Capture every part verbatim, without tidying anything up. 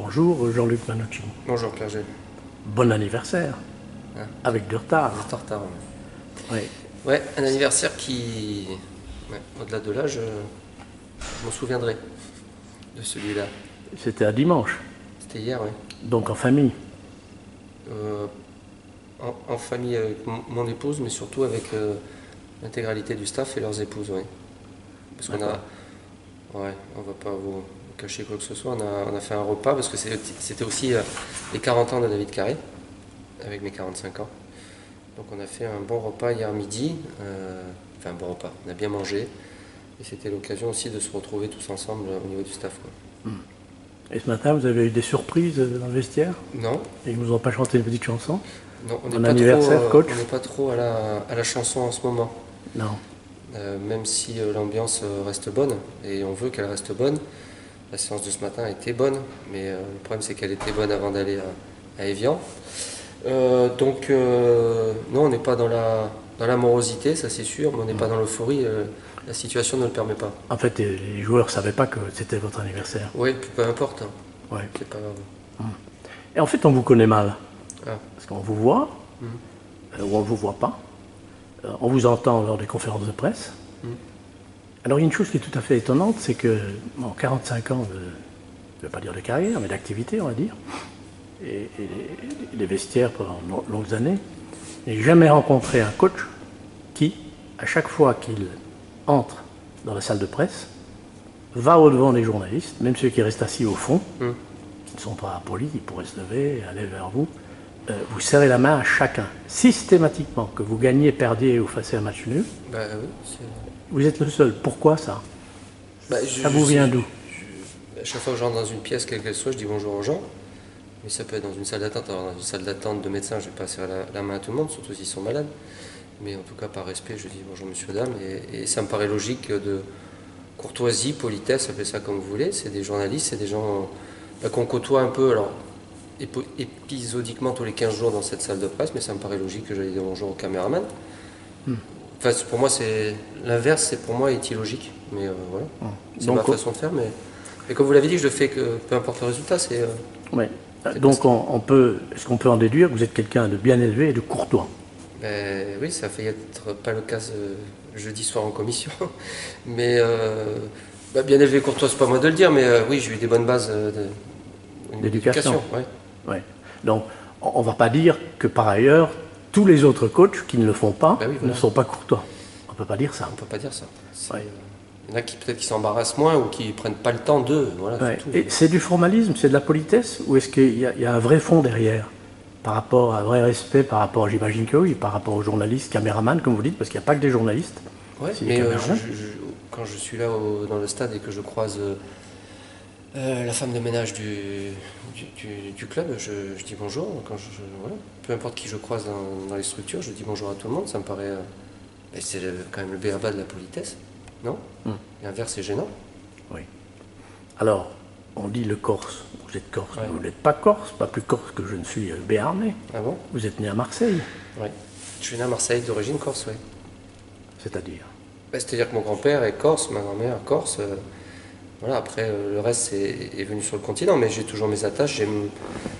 Bonjour Jean-Luc Manocci. Bonjour Pierre Gilles. Bon anniversaire. Hein, avec du retard. vous êtes en retard. Ouais, Oui. ouais un anniversaire qui, ouais, au-delà de l'âge, je, je m'en souviendrai de celui-là. C'était un dimanche, C'était hier, oui. donc en famille. Euh, en, en famille avec mon, mon épouse, mais surtout avec euh, l'intégralité du staff et leurs épouses, oui. Parce qu'on a, ouais, on va pas vous cacher quoi que ce soit, on a, on a fait un repas parce que c'était aussi euh, les quarante ans de David Carré, avec mes quarante-cinq ans. Donc on a fait un bon repas hier midi, euh, enfin un bon repas, on a bien mangé, et c'était l'occasion aussi de se retrouver tous ensemble au niveau du staff, quoi. Et ce matin, vous avez eu des surprises dans le vestiaire? Non, Et ils nous ont pas chanté une petite chanson? non, on Bon n'est pas, anniversaire, trop, euh, coach. on n'est pas trop à la, à la chanson en ce moment. Non. Euh, même si euh, l'ambiance euh, reste bonne, et on veut qu'elle reste bonne. La séance de ce matin a été bonne, mais euh, le problème c'est qu'elle était bonne avant d'aller à, à Évian. Euh, donc euh, non, on n'est pas dans la, dans la morosité, ça c'est sûr, mais on n'est pas dans l'euphorie, euh, la situation ne le permet pas. En fait, les joueurs ne savaient pas que c'était votre anniversaire. Oui, puis peu importe, hein. Ouais. C'est pas grave. Et en fait, on vous connaît mal. Ah. Parce qu'on vous voit, euh, ou on ne vous voit pas. Euh, on vous entend lors des conférences de presse. Mm. Alors, il y a une chose qui est tout à fait étonnante, c'est que, en quarante-cinq ans de, je ne vais pas dire de carrière, mais d'activité, on va dire, et, et les, les vestiaires pendant de longues années, je n'ai jamais rencontré un coach qui, à chaque fois qu'il entre dans la salle de presse, va au-devant des journalistes, même ceux qui restent assis au fond, Mm. qui ne sont pas polis, qui pourraient se lever, aller vers vous, euh, vous serrez la main à chacun, systématiquement, que vous gagnez, perdiez ou fassiez un match nul. Bah oui, c'est... Vous êtes le seul. Pourquoi ça? Bah, je, Ça vous je- vient d'où? je- À chaque fois que je rentre dans une pièce, quelle qu'elle soit, je dis bonjour aux gens. Mais ça peut être dans une salle d'attente. Alors, dans une salle d'attente de médecins, je vais pas serrer la, la main à tout le monde, surtout s'ils sont malades. Mais en tout cas, par respect, je dis bonjour monsieur, dame. Et, et ça me paraît logique de courtoisie, politesse, appelez ça comme vous voulez. C'est des journalistes, c'est des gens bah, qu'on côtoie un peu, alors épo- épisodiquement tous les quinze jours dans cette salle de presse, mais ça me paraît logique que j'aille dire bonjour au caméraman. Enfin, c'est- pour moi, c'est l'inverse, c'est pour moi est illogique. Mais euh, voilà, c'est Donc, ma on- façon de faire. Mais, mais comme vous l'avez dit, je le fais que peu importe le résultat. C'est euh, Ouais. C'est Donc, parce on, on peut, est-ce qu'on peut en déduire que vous êtes quelqu'un de bien élevé et de courtois? ben, oui, ça a failli être pas le cas euh, jeudi soir en commission. Mais euh, bah, bien élevé courtois, c'est pas moi de le dire, mais euh, oui, j'ai eu des bonnes bases euh, de- au niveau D'éducation. d'éducation, ouais. Ouais. Donc, on ne va pas dire que par ailleurs, tous les autres coachs qui ne le font pas Ben oui, voilà. ne sont pas courtois. On ne peut pas dire ça. On peut pas dire ça. C'est, Ouais. euh, il y en a qui peut-être qui s'embarrassent moins ou qui prennent pas le temps d'eux. Voilà, Ouais. c'est tout. Et c'est du formalisme, c'est de la politesse, ou est-ce qu'il y, a- il y a un vrai fond derrière? Par rapport à un vrai respect, par rapport, j'imagine que oui, par rapport aux journalistes, caméramans, comme vous dites, parce qu'il n'y a pas que des journalistes. Ouais, c'est des mais euh, caméramans. je- je- je- quand je suis là au- dans le stade et que je croise euh, euh, la femme de ménage du, du, du- du club, je, je dis bonjour. Quand je, je- voilà. Peu importe qui je croise dans, dans les structures, je dis bonjour à tout le monde. Ça me paraît. euh, ben, c'est le- quand même le b a ba de la politesse, non? Hmm. L'inverse, c'est gênant. Oui. Alors, on dit le Corse. Vous êtes Corse, Ouais. mais vous n'êtes pas Corse, pas plus Corse que je ne suis euh, béarnais. Ah bon? Vous êtes né à Marseille, Oui. Je suis né à Marseille, d'origine corse, oui. c'est-à-dire. Ben, c'est-à-dire que mon grand-père est corse, ma grand-mère est corse. euh, voilà, après, euh, le reste c'est- est venu sur le continent, mais j'ai toujours mes attaches. J'ai mon,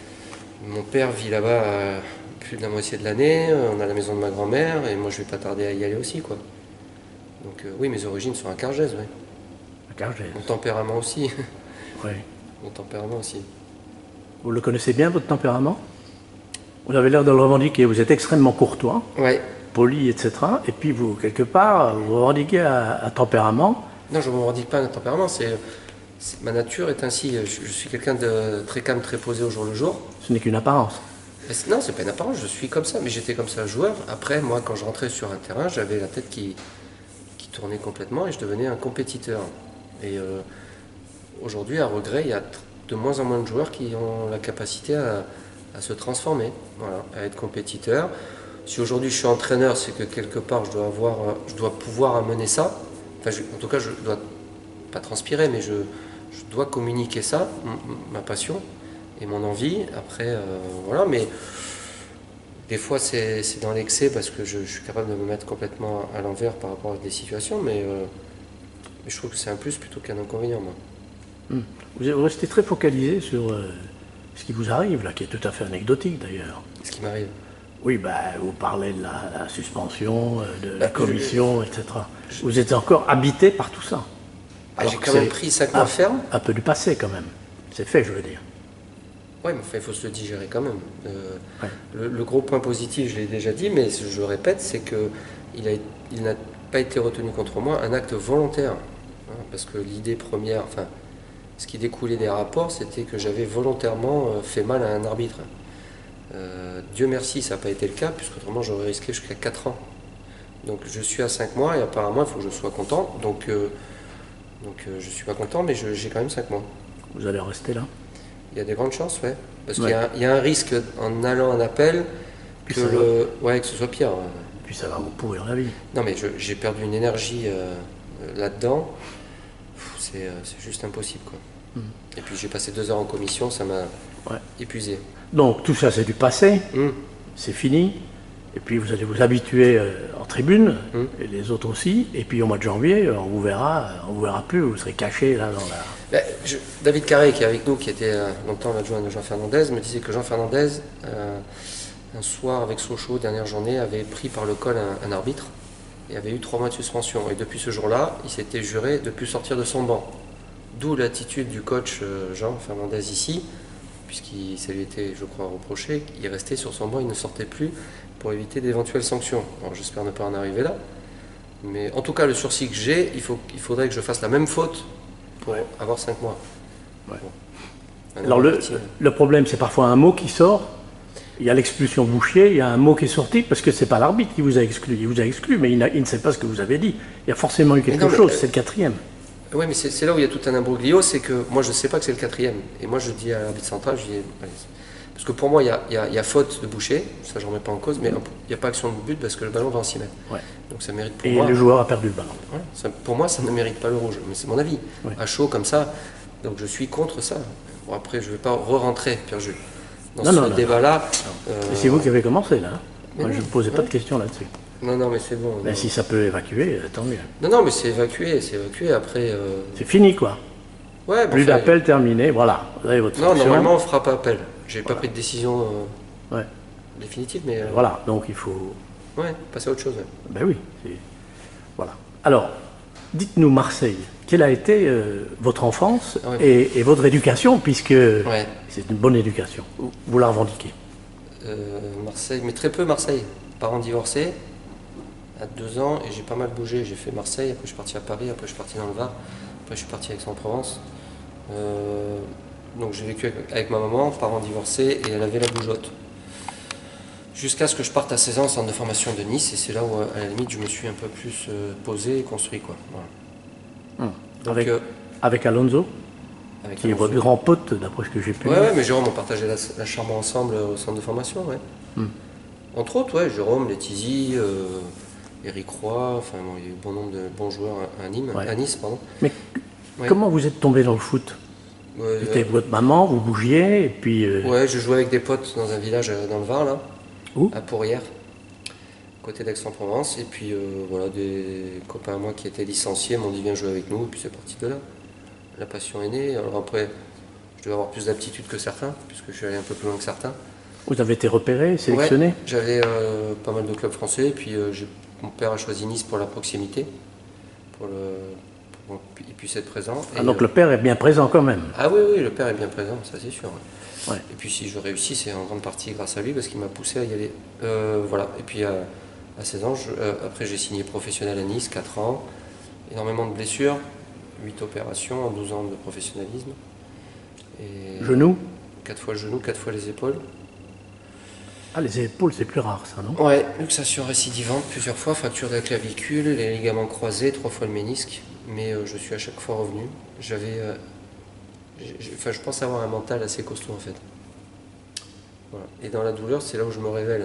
mon père vit là-bas euh, plus de la moitié de l'année. euh, On a la maison de ma grand-mère, et moi je vais pas tarder à y aller aussi, quoi. Donc euh, oui, mes origines sont à Cargèse, oui. À Cargèse. Mon tempérament aussi. Oui. Mon tempérament aussi. Vous le connaissez bien, votre tempérament? Vous avez l'air de le revendiquer. Vous êtes extrêmement courtois, Ouais. poli, et cetera. Et puis, vous, quelque part, vous revendiquez un, un tempérament. Non, je ne me revendique pas un tempérament, c'est, c'est- ma nature est ainsi. Je, je suis quelqu'un de très calme, très posé au jour le jour. Ce n'est qu'une apparence. Mais c'est- Non, c'est pas une apparence, je suis comme ça, mais j'étais comme ça joueur. Après, moi, quand je rentrais sur un terrain, j'avais la tête qui, qui tournait complètement et je devenais un compétiteur. Et euh, aujourd'hui, à regret, il y a tr- de moins en moins de joueurs qui ont la capacité à, à se transformer, voilà, à être compétiteur. Si aujourd'hui je suis entraîneur, c'est que quelque part je dois avoir, euh, je dois pouvoir amener ça. Enfin, je- en tout cas, je dois pas transpirer, mais je, je dois communiquer ça, m- m- ma passion et mon envie. Après, euh, voilà, mais des fois c'est c'est dans l'excès parce que je, je suis capable de me mettre complètement à l'envers par rapport à des situations, mais, euh, mais je trouve que c'est un plus plutôt qu'un inconvénient, moi. Vous vous restez très focalisé sur euh, ce qui vous arrive, là, qui est tout à fait anecdotique d'ailleurs. Ce qui m'arrive. Oui, bah, vous parlez de la, la suspension, euh, de la Bah, commission, je- et cetera. Vous êtes encore habité par tout ça. Ah, Alors j'ai que quand même c'est pris cinq un- mois ferme. Un peu du passé quand même. C'est fait, je veux dire. Oui, mais enfin, il faut se le digérer quand même. Euh, Ouais. le, le gros point positif, je l'ai déjà dit, mais je le répète, c'est que il a, il n'a pas été retenu contre moi un acte volontaire. Hein, parce que l'idée première, enfin, ce qui découlait des rapports, c'était que j'avais volontairement euh, fait mal à un arbitre. Euh, Dieu merci, ça n'a pas été le cas, puisqu'autrement j'aurais risqué jusqu'à quatre ans. Donc je suis à cinq mois et apparemment il faut que je sois content. Donc, euh, donc euh, je suis pas content, mais je- j'ai quand même cinq mois. Vous allez rester là. Il y a des grandes chances, ouais. Parce Ouais. qu'il y a, un- il y a un risque en allant en appel Puis que, ça va. le, ouais, que ce soit pire. Puis ça va vous pourrir la vie. Non, mais je- j'ai perdu une énergie euh, euh, là-dedans. Pff, C'est euh, c'est juste impossible, quoi. Et puis j'ai passé deux heures en commission, ça m'a Ouais. épuisé. Donc tout ça, c'est du passé. Hum. C'est fini. Et puis vous allez vous habituer euh, en tribune, Mm. et les autres aussi. Et puis au mois de janvier, euh, on vous verra, on vous verra plus, vous serez caché là dans la. Ben, je- David Carré, qui est avec nous, qui était euh, longtemps l'adjoint de Jean Fernandez, me disait que Jean Fernandez, euh, un soir avec Sochaux, dernière journée, avait pris par le col un, un arbitre et avait eu trois mois de suspension. Et depuis ce jour-là, il s'était juré de ne plus sortir de son banc. D'où l'attitude du coach euh, Jean Fernandez ici, puisqu'il ça lui était, je crois, reproché, il restait sur son banc, il ne sortait plus pour éviter d'éventuelles sanctions. Alors j'espère ne pas en arriver là. Mais en tout cas, le sursis que j'ai, il, faut, il faudrait que je fasse la même faute pour avoir cinq mois. Ouais. Bon. Alors le, le problème, c'est parfois un mot qui sort. Il y a l'expulsion Bouchier, il y a un mot qui est sorti, parce que c'est pas l'arbitre qui vous a exclu. Il vous a exclu, mais il, n'a- il ne sait pas ce que vous avez dit. Il y a forcément eu quelque non, mais, chose, euh, c'est le quatrième. Oui, mais c'est c'est là où il y a tout un imbroglio, c'est que moi je ne sais pas que c'est le quatrième. Et moi je dis à l'arbitre central, je dis, allez, parce que pour moi il y a, il y a- il y a faute de Boucher, ça je ne remets pas en cause, mais il n'y a pas action de but parce que le ballon va en six mètres. Ouais. Donc ça mérite pour Et moi. le joueur a perdu le ballon. Voilà, ça- pour moi ça ne mérite pas le rouge, mais c'est mon avis. Ouais. À chaud comme ça, donc je suis contre ça. Bon, après je ne vais pas re-rentrer, Pierre-Jules, dans Non, ce non, non, débat-là. Et euh, c'est vous qui avez commencé là. hein. mais Moi, non, je ne posais pas ouais. de questions là-dessus. Non, non, mais c'est bon. Mais non. si ça peut évacuer, euh, tant mieux. Non, non, mais c'est évacué, c'est évacué. Après, euh, C'est fini quoi. ouais, bon, Plus enfin, d'appel terminé, voilà. Vous avez votre Non, sanction. normalement, on fera pas appel. J'ai Voilà. pas pris de décision euh, Ouais. définitive, mais euh, Voilà, donc il faut. ouais, passer à autre chose. ouais. Ben oui. c'est- Voilà. Alors, dites-nous Marseille, quelle a été euh, votre enfance Ah ouais. et, et votre éducation, puisque Ouais. c'est une bonne éducation. Vous, vous la revendiquez. Euh, Marseille, mais très peu Marseille. Parents divorcés à deux ans et j'ai pas mal bougé. J'ai fait Marseille, après je suis parti à Paris, après je suis parti dans le Var, après je suis parti à Aix-en-Provence. Euh, donc j'ai vécu avec, avec ma maman, parents divorcés, et elle avait la bougeotte. Jusqu'à ce que je parte à seize ans au centre de formation de Nice, et c'est là où à la limite je me suis un peu plus euh, posé et construit. Quoi. Voilà. Hum. Donc, Avec, euh, avec Alonso, avec qui est Alonso. votre grand pote, d'après ce que j'ai pu Ouais, lire. ouais, mais Jérôme, on partageait la, la chambre ensemble au centre de formation, ouais. Hmm. Entre autres, ouais, Jérôme, Letizy, euh, Eric Roy, enfin, bon, il y a eu bon nombre de bons joueurs à, à Nîmes, Ouais. à Nice, pardon. Mais Ouais. comment vous êtes tombé dans le foot Ouais, C'était euh, votre maman, vous bougiez, et puis. euh, ouais, je jouais avec des potes dans un village euh, dans le Var, là, Où à Pourrières, côté d'Aix-en-Provence, et puis euh, voilà, des copains à moi qui étaient licenciés m'ont dit viens jouer avec nous, et puis c'est parti de là. La passion est née, alors après, je devais avoir plus d'aptitude que certains, puisque je suis allé un peu plus loin que certains. Vous avez été repéré, sélectionné Ouais, j'avais euh, pas mal de clubs français, et puis euh, j'ai- mon père a choisi Nice pour la proximité, pour le, pour qu'il puisse être présent. Ah, Et, donc euh, le père est bien présent quand même. ah oui, oui, le père est bien présent, ça c'est sûr. ouais. Ouais. Et puis si je réussis, c'est en grande partie grâce à lui, parce qu'il m'a poussé à y aller. Euh, voilà, et puis à, à seize ans, je- euh, après j'ai signé professionnel à Nice, quatre ans, énormément de blessures, huit opérations en douze ans de professionnalisme. Et Genou quatre fois le genou, quatre fois les épaules. Ah, les épaules, c'est plus rare ça, non Ouais, luxation récidivante plusieurs fois, fracture de la clavicule, les ligaments croisés, trois fois le ménisque, mais euh, je suis à chaque fois revenu. J'avais, euh, j'ai- j'ai- enfin, je pense avoir un mental assez costaud en fait. Voilà. Et dans la douleur, c'est là où je me révèle.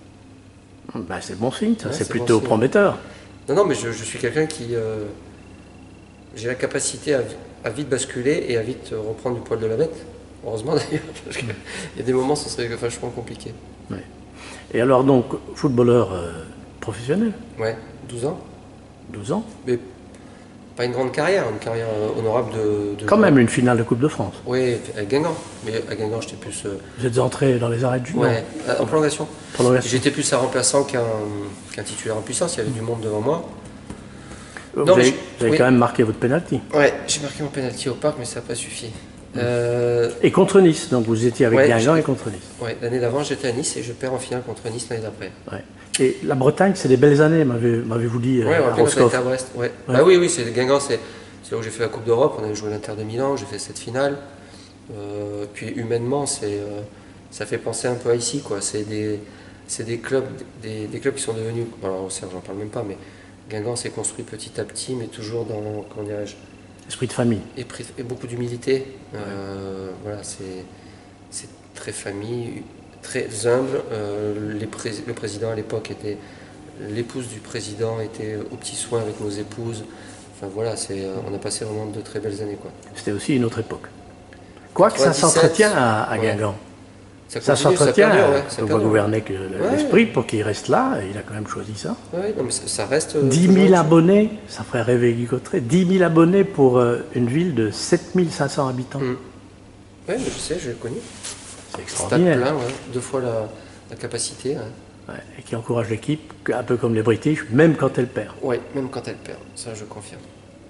Bah, c'est bon signe, ça, Ouais, c'est c'est plutôt bon signe. prometteur. Non, non, mais je, je suis quelqu'un qui, euh, j'ai la capacité à, à vite basculer et à vite euh, reprendre du poil de la bête. Heureusement d'ailleurs, parce qu'il y a des moments, ce serait vachement compliqué. Ouais. Et alors, donc, footballeur euh, professionnel, Ouais, douze ans. douze ans. Mais pas une grande carrière, une carrière euh, honorable de, de Quand joueur. même une finale de Coupe de France. Oui, avec Guingamp. Mais à Guingamp, j'étais plus. Euh, Vous êtes entré dans les arrêts de jeu? ouais, en prolongation. Prolongation. J'étais plus un remplaçant qu'un qu'un titulaire en puissance. Il y avait du monde devant moi. Vous Non, avez, mais je- vous avez oui. quand même marqué votre penalty. Ouais, j'ai marqué mon penalty au parc, mais ça n'a pas suffi. Euh, Et contre Nice, donc vous étiez avec Ouais, Guingamp je- et contre Nice. ouais, l'année d'avant, j'étais à Nice et je perds en finale contre Nice l'année d'après. Ouais. Et la Bretagne, c'est des belles années, m'avez- m'avez-vous dit, euh, Ouais, à on a Roscoff. été à Brest. Ouais. Bah oui, oui, c'est Guingamp, c'est c'est là où j'ai fait la Coupe d'Europe. On avait joué l'Inter de Milan, j'ai fait cette finale. Euh, puis humainement, c'est euh, ça fait penser un peu à ici, quoi. C'est des c'est des clubs, des, des clubs qui sont devenus. Alors au Cercle, j'en parle même pas, mais Guingamp s'est construit petit à petit, mais toujours dans, comment dirais-je, Esprit de famille. et, pris- et beaucoup d'humilité. Euh, voilà, c'est c'est très famille, très humble. Euh, les pré- le président à l'époque était l'épouse du président était aux petits soins avec nos épouses. Enfin voilà, c'est euh, on a passé vraiment de très belles années, quoi. C'était aussi une autre époque. Quoique ça quatre-vingt-dix-sept, s'entretient à, à ouais. Guingamp. Ça, Ça continue, s'entretient, perdure, euh, ouais, ça on va perdure. gouverner que Ouais. l'esprit pour qu'il reste là, et il a quand même choisi ça. Ouais, non, mais ça, ça reste. euh, dix toujours mille une- abonnés, ça ferait rêver Guy Cotteret, dix mille abonnés pour euh, une ville de sept mille cinq cents habitants. Mm. Ouais, mais je sais, je l'ai connu. C'est Stade extraordinaire. plein, ouais, deux fois la, la capacité. Ouais. Ouais, et qui encourage l'équipe, un peu comme les British, même quand elle perd. Ouais, même quand elle perd, ça je confirme.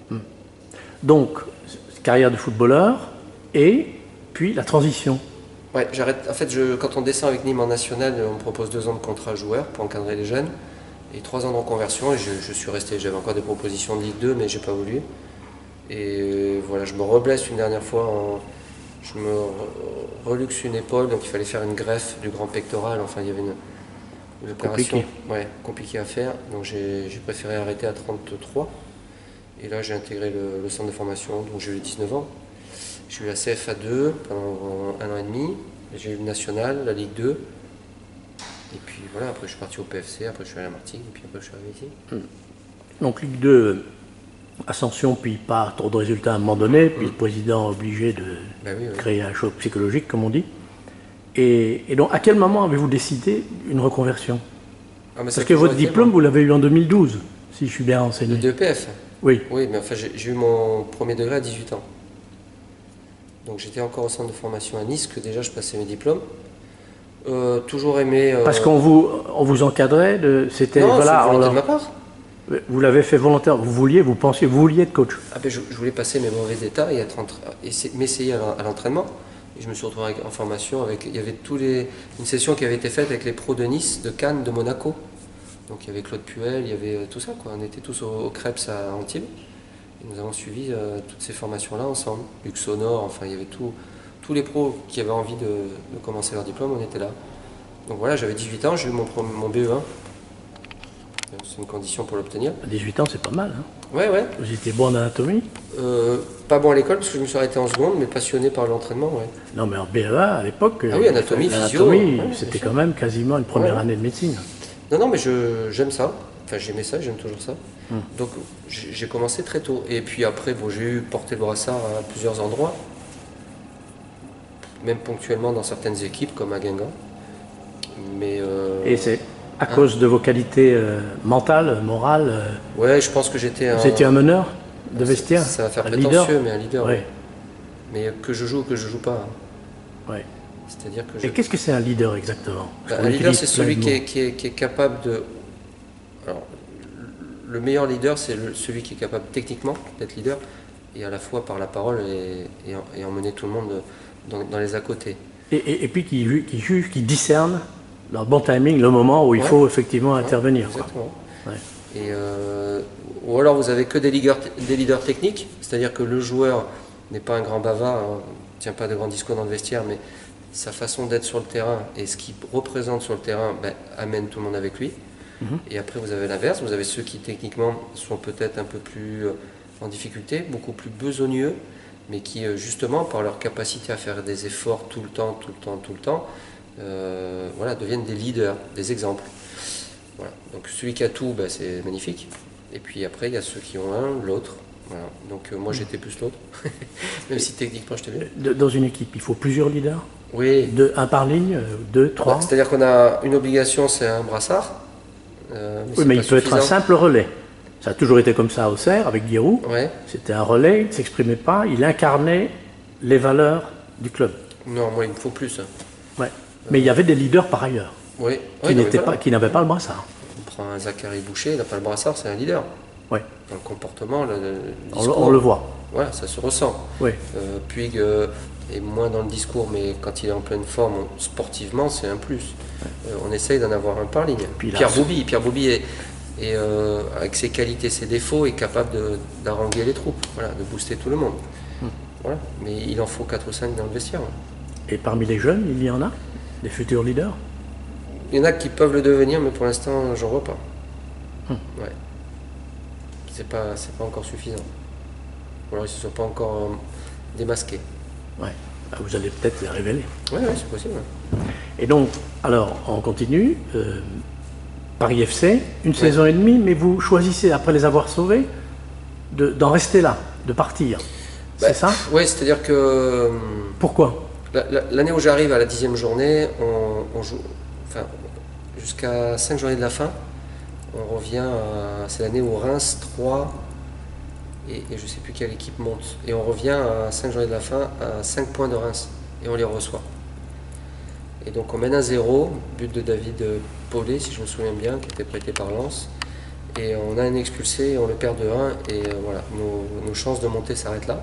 Donc, carrière de footballeur, et puis la transition. Ouais, j'arrête. En fait, je, quand on descend avec Nîmes en national, on me propose deux ans de contrat joueur pour encadrer les jeunes et trois ans de reconversion. Et je, je suis resté. J'avais encore des propositions de Ligue deux, mais j'ai pas voulu. Et voilà, je me reblesse une dernière fois. En, je me re- reluxe une épaule, donc il fallait faire une greffe du grand pectoral. Enfin, il y avait une, une opération, Compliqué. ouais, compliquée à faire. Donc j'ai j'ai préféré arrêter à trente-trois. Et là, j'ai intégré le, le centre de formation, donc j'ai eu dix-neuf ans. J'ai eu la C F A deux pendant un an et demi, j'ai eu le National, la Ligue deux, et puis voilà, après je suis parti au P F C, après je suis allé à Martigues, et puis après je suis arrivé ici. Donc Ligue deux, ascension, puis pas trop de résultats à un moment donné, puis le président obligé de Bah oui, oui. créer un choc psychologique, comme on dit. Et, et donc, à quel moment avez-vous décidé une reconversion? Ah, mais ça Parce a que toujours votre été, diplôme, moi. vous l'avez eu en deux mille douze, si je suis bien renseigné. Le D E P F. Oui. Oui, mais enfin j'ai j'ai eu mon premier degré à dix-huit ans. Donc j'étais encore au centre de formation à Nice, que déjà je passais mes diplômes. Euh, toujours aimé. euh, Parce qu'on vous, on vous encadrait, de, c'était Non, voilà, c'est une volonté on- de ma part. vous l'avez fait volontaire, vous vouliez, vous pensiez, vous vouliez être coach. Ah ben, je, je voulais passer mes brevets d'État et être entre- essa- m'essayer à l'en- à l'entraînement. Et je me suis retrouvé avec- en formation avec. Il y avait tous les, une session qui avait été faite avec les pros de Nice, de Cannes, de Monaco. Donc il y avait Claude Puel, il y avait euh, tout ça, quoi. On était tous au, au Crêpes à Antibes. Et nous avons suivi euh, toutes ces formations-là ensemble. Luxonor, enfin il y avait tout- tous les pros qui avaient envie de, de commencer leur diplôme, on était là. Donc voilà, j'avais dix-huit ans, j'ai eu mon, pro- mon B E un. C'est une condition pour l'obtenir. À dix-huit ans, c'est pas mal. Hein. Ouais, ouais. Vous étiez bon en anatomie? Euh, pas bon à l'école parce que je me suis arrêté en seconde, mais passionné par l'entraînement, ouais. Non, mais en B E A, à l'époque, Ah oui, euh, anatomie, l'anatomie, physio, ouais, bien c'était sûr. quand même quasiment une première Ouais. année de médecine. Non, non, mais je- j'aime ça. Enfin, j'aimais ça, j'aime toujours ça. Hmm. Donc, j'ai j'ai commencé très tôt. Et puis après, bon, j'ai eu porté le brassard à plusieurs endroits, même ponctuellement dans certaines équipes, comme à Guingamp. Mais euh, Et c'est à Hein cause de vos qualités euh, mentales, morales, euh, ouais, je pense que j'étais un. vous étiez un meneur de vestiaire, Ça va faire un prétentieux, leader. mais un leader. Ouais, ouais. Mais que je joue ou que je joue pas. hein. ouais. C'est-à-dire que je. Et qu'est-ce que c'est un leader exactement? Parce Bah, qu'on un leader, utilise c'est plein celui de qui mots. est, qui, est, qui est capable de. Alors, le meilleur leader, c'est le- celui qui est capable techniquement d'être leader et à la fois par la parole et, et, en- et emmener tout le monde dans, dans les à côté. Et, et- et puis qui, ju- qui juge, qui discerne dans le bon timing le moment où il Ouais. faut effectivement intervenir. quoi. Exactement. Ouais. Et, euh, ou alors vous avez que des leaders, des leaders techniques, c'est-à-dire que le joueur n'est pas un grand bavard, hein, ne tient pas de grands discours dans le vestiaire, mais sa façon d'être sur le terrain et ce qu'il représente sur le terrain ben, amène tout le monde avec lui. Mhm. Et après, vous avez l'inverse, vous avez ceux qui techniquement sont peut-être un peu plus euh, en difficulté, beaucoup plus besogneux, mais qui euh, justement, par leur capacité à faire des efforts tout le temps, tout le temps, tout le temps, euh, voilà, deviennent des leaders, des exemples. Voilà. Donc celui qui a tout, ben, c'est magnifique. Et puis après, il y a ceux qui ont un, l'autre. Voilà. Donc euh, moi, j'étais plus l'autre, même si techniquement, j'étais bien. De- Dans une équipe, il faut plusieurs leaders, Oui, deux, un par ligne, euh, deux, trois. bah, c'est-à-dire qu'on a une obligation, c'est un brassard. Euh, mais Oui, c'est mais pas il peut être un suffisant. simple relais. Ça a toujours été comme ça à Auxerre, avec Giroud. Ouais. C'était un relais, il ne s'exprimait pas, il incarnait les valeurs du club. Non, moi, il me faut plus. Ouais. Mais il y avait des leaders par ailleurs, Oui. qui Oui, non, mais n'étaient voilà. pas, qui n'avaient pas le brassard. On prend un Zachary Boucher, il n'a pas le brassard, c'est un leader. Ouais. Dans le comportement, le, le On, le- discours. on le voit. Voilà, ça se ressent. Oui. Euh, Puig euh, est moins dans le discours, mais quand il est en pleine forme, on- sportivement, c'est un plus. Euh, on essaye d'en avoir un par ligne. Puis là, Pierre c'est- Boubi, Pierre Boubi est, est, euh, avec ses qualités, ses défauts, est capable de- d'haranguer les troupes, voilà, de booster tout le monde. Hmm. Voilà. Mais il en faut quatre ou cinq dans le vestiaire. Ouais. Et parmi les jeunes, il y en a des futurs leaders. Il y en a qui peuvent le devenir, mais pour l'instant, j'en vois pas. Hmm. Ouais. C'est pas, c'est pas encore suffisant. Ou alors ils ne se sont pas encore euh, démasqués. Ouais. Bah, vous allez peut-être les révéler. Oui, ouais, c'est possible. Ouais. Et donc, alors, on continue. euh, Paris F C, une saison et demie, mais vous choisissez, après les avoir sauvés, de- d'en rester là, de partir. C'est Bah, ça? Oui, c'est-à-dire que euh, Pourquoi? la- la- l'année où j'arrive à la dixième journée, on, on joue, enfin, jusqu'à cinq journées de la fin, on revient à, c'est l'année où Reims trois et, et je ne sais plus quelle équipe monte. Et on revient à cinq journées de la fin à cinq points de Reims et on les reçoit. Et donc on mène à zéro, but de David Paulet, si je me souviens bien, qui était prêté par Lens. Et on a un expulsé et on le perd de un. Et euh, voilà, nos, nos chances de monter s'arrêtent là.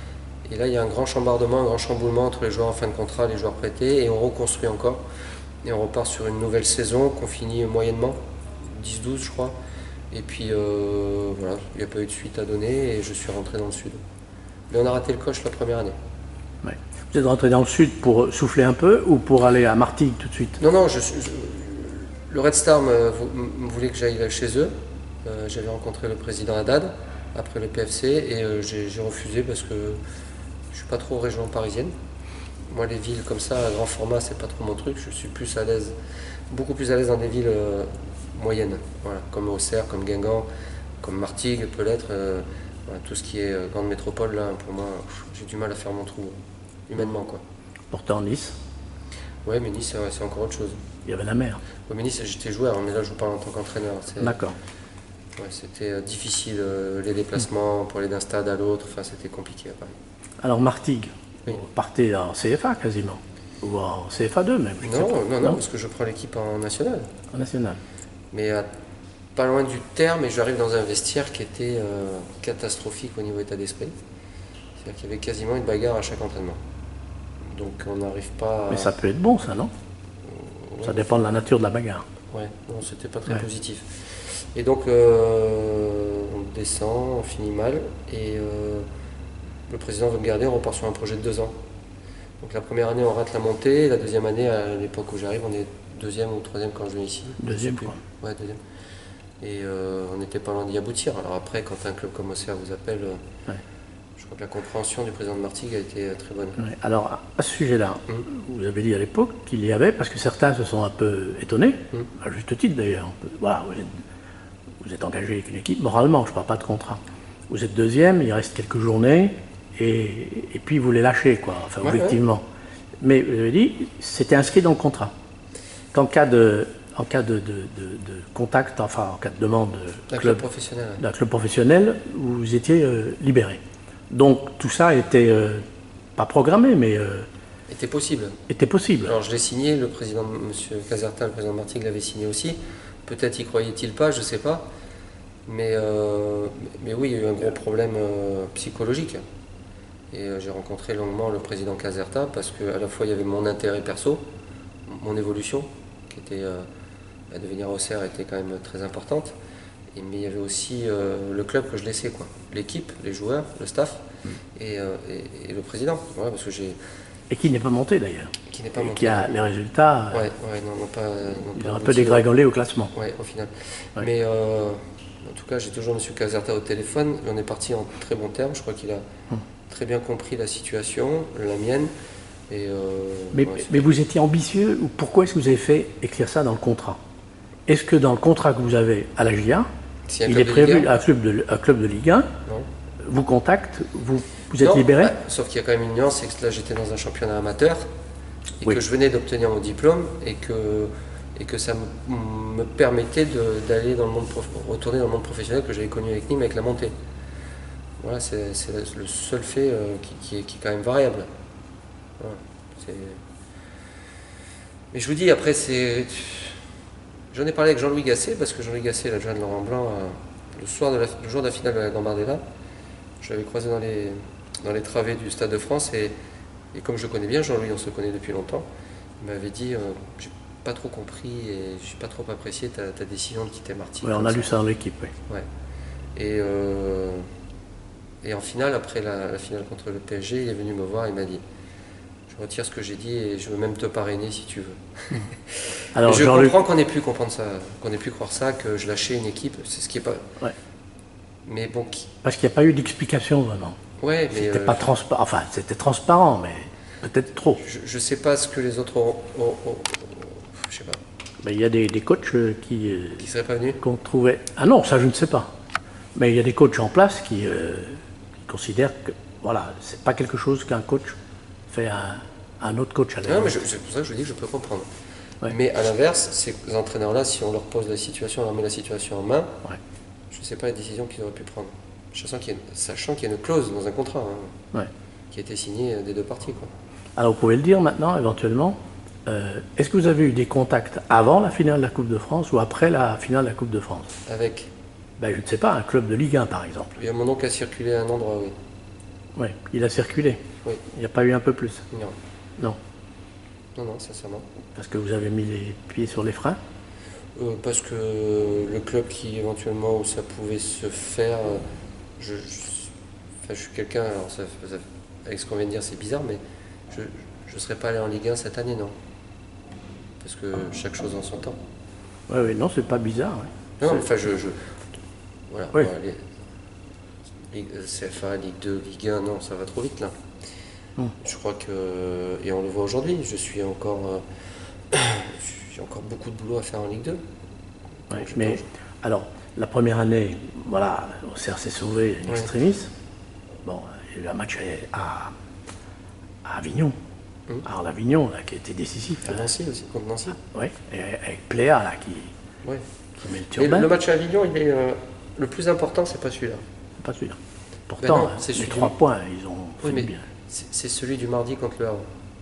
Et là, il y a un grand chambardement, un grand chamboulement entre les joueurs en fin de contrat, les joueurs prêtés, et on reconstruit encore. Et on repart sur une nouvelle saison qu'on finit moyennement, dix douze je crois. Et puis euh, voilà, il n'y a pas eu de suite à donner et je suis rentré dans le sud. Mais on a raté le coche la première année. Ouais. Vous êtes rentré dans le sud pour souffler un peu ou pour aller à Martigues tout de suite? Non, non, je, suis- je- le Red Star me, me voulait que j'aille chez eux. Euh, J'avais rencontré le président Haddad après le P F C et euh, j'ai j'ai refusé parce que je suis pas trop région parisienne. Moi, les villes comme ça, à grand format, c'est pas trop mon truc. Je suis plus à l'aise, beaucoup plus à l'aise dans des villes euh, moyennes, voilà, comme Auxerre, comme Guingamp, comme Martigues, peut l'être. euh, voilà, tout ce qui est euh, grande métropole, là, pour moi, pff, j'ai du mal à faire mon trou, humainement, quoi. Pourtant, Nice, Ouais, mais Nice, c'est c'est encore autre chose. il y avait la mer. Ouais, mais Nice, j'étais joueur, mais là, je vous parle en tant qu'entraîneur. C'est- D'accord. Ouais, c'était euh, difficile, euh, les déplacements pour aller d'un stade à l'autre, enfin c'était compliqué à Paris. Alors Martigues, Oui. vous partez en C F A quasiment, ou en C F A deux même. je sais Non, pas. non, non, parce que je prends l'équipe en national. En national. Mais à- pas loin du terme, et j'arrive dans un vestiaire qui était euh, catastrophique au niveau état d'esprit. C'est-à-dire qu'il y avait quasiment une bagarre à chaque entraînement. Donc on n'arrive pas à... Mais ça peut être bon, ça, non? Ouais, Ça dépend de la nature de la bagarre. ouais, non, c'était pas très Ouais. positif. Et donc euh, on descend, on finit mal, et euh, le président veut me garder, on repart sur un projet de deux ans. Donc la première année on rate la montée, la deuxième année à l'époque où j'arrive on est deuxième ou troisième quand je viens ici. Deuxième, Je sais plus. quoi. Ouais, deuxième. Et euh, on n'était pas loin d'y aboutir. Alors après quand un club comme Auxerre vous appelle, euh, Ouais. je crois que la compréhension du président de Martigues a été euh, très bonne. Ouais. Alors, à- à ce sujet-là, Mm. vous avez dit à l'époque qu'il y avait, parce que certains se sont un peu étonnés, Mm. à juste titre d'ailleurs. on peut- Voilà, vous êtes, vous êtes engagé avec une équipe, moralement, je ne parle pas de contrat. Vous êtes deuxième, il reste quelques journées, et, et puis vous les lâchez, quoi, enfin, Ouais, objectivement. Mais vous avez dit, c'était inscrit dans le contrat. Qu'en cas de, en cas de, de- de- de contact, enfin, en cas de demande Un de club club, professionnel. ouais. d'un club professionnel, vous étiez euh, libéré. Donc tout ça était euh, pas programmé, mais euh, Était possible. était possible. Alors je l'ai signé, le président, M. Caserta, le président de Martigues l'avait signé aussi. Peut-être y croyait-il pas, je ne sais pas. Mais, euh, mais oui, il y a eu un gros problème euh, psychologique. Et euh, j'ai rencontré longuement le président Caserta parce qu'à la fois il y avait mon intérêt perso, mon évolution, qui était euh, à devenir Auxerre était quand même très importante. Et, mais il y avait aussi euh, le club que je laissais, quoi. L'équipe, les joueurs, le staff et, euh, et- et le président. Voilà, parce que j'ai Et qui n'est pas monté d'ailleurs. qui n'est pas Et monté. qui a les résultats, euh, Ouais, ouais, non, non, pas. non, ils pas ont un peu abouti. dégringolé au classement. Ouais, au final. Ouais. Mais euh, en tout cas, j'ai toujours M. Caserta au téléphone. On est parti en très bons termes. Je crois qu'il a Hum. très bien compris la situation, la mienne. Et, euh, Mais, ouais, mais vous étiez ambitieux, ou pourquoi est-ce que vous avez fait écrire ça dans le contrat? Est-ce que dans le contrat que vous avez à la J A, si un il club est de prévu Ligue un, un club, de, un club de Ligue un, non. vous contacte, vous, vous êtes Non, libéré? bah, sauf qu'il y a quand même une nuance, c'est que là j'étais dans un championnat amateur et Oui. que je venais d'obtenir mon diplôme et que et que ça me, me permettait d'aller dans le monde, retourner dans le monde professionnel que j'avais connu avec Nîmes avec la montée. Voilà, c'est le seul fait euh, qui, qui, est, qui est quand même variable. Voilà, mais je vous dis, après, c'est... J'en ai parlé avec Jean-Louis Gasset, parce que Jean-Louis Gasset, l'adjoint de Laurent Blanc, euh, le, soir de la, le jour de la finale de la Gambardella, je l'avais croisé dans les, dans les travées du Stade de France, et, et comme je connais bien Jean-Louis, on se connaît depuis longtemps, il m'avait dit, euh, j'ai pas trop compris et j'ai pas trop apprécié ta, ta décision de quitter Martigues. Oui, on a lu ça dans l'équipe, oui. Ouais. Et, euh, et en finale, après la, la finale contre le P S G, il est venu me voir, il m'a dit, je retire ce que j'ai dit et je veux même te parrainer si tu veux. Alors, je comprends qu'on ait pu comprendre ça, qu'on ait pu croire ça, que je lâchais une équipe, c'est ce qui est pas. Ouais. Mais bon. Qui... Parce qu'il n'y a pas eu d'explication vraiment. Ouais, mais. C'était euh, pas transparent. Enfin, c'était transparent, mais peut-être trop. Je ne sais pas ce que les autres ont. ont, ont je sais pas. Mais il y a des, des coachs qui. Euh, qui seraient pas venus. Qu'on trouvait. Ah non, ça je ne sais pas. Mais il y a des coachs en place qui, euh, qui considèrent que voilà, c'est pas quelque chose qu'un coach fait à un autre coach à l'aise. Non, mais c'est pour ça que je dis que je peux comprendre. Ouais. Mais à l'inverse, ces entraîneurs-là, si on leur pose la situation, on leur met la situation en main, ouais. je ne sais pas les décisions qu'ils auraient pu prendre. Sachant qu'il y, qu y a une clause dans un contrat hein, ouais. qui a été signée des deux parties. Quoi. Alors vous pouvez le dire maintenant, éventuellement. Euh, Est-ce que vous avez eu des contacts avant la finale de la Coupe de France ou après la finale de la Coupe de France? Avec ben, je ne sais pas, un club de Ligue un par exemple. Il y a mon nom qui a circulé à un endroit, oui. Oui, il a circulé. Oui. Il n'y a pas eu un peu plus? Non. Non. Non, non, sincèrement. Parce que vous avez mis les pieds sur les freins? euh, Parce que le club qui éventuellement où ça pouvait se faire, je, je, enfin, je suis quelqu'un, alors ça, ça, avec ce qu'on vient de dire c'est bizarre, mais je ne serais pas allé en Ligue un cette année, non. Parce que chaque chose en son temps. Oui, oui, non, c'est pas bizarre. Ouais. Non, enfin, je... je voilà, oui. voilà les, C F A, Ligue deux, Ligue un, non, ça va trop vite là. Hum. Je crois que, et on le voit aujourd'hui, je suis encore, euh, j'ai encore beaucoup de boulot à faire en Ligue deux. Ouais, mais je... alors, la première année, voilà, on s'est sauvé in extremis. Ouais. Bon, il y a eu un match à, à Avignon. Hum. Alors l'Avignon, qui était décisif. À Nancy aussi, contre Nancy. Ah, oui, et avec Pléa, là, qui, ouais. qui met le turbin. Et le match à Avignon, il est, euh, le plus important, c'est pas celui-là. Pas celui-là. Pourtant, ben non, les trois du... points, ils ont fait oui, bien. C'est celui du mardi contre le Havre,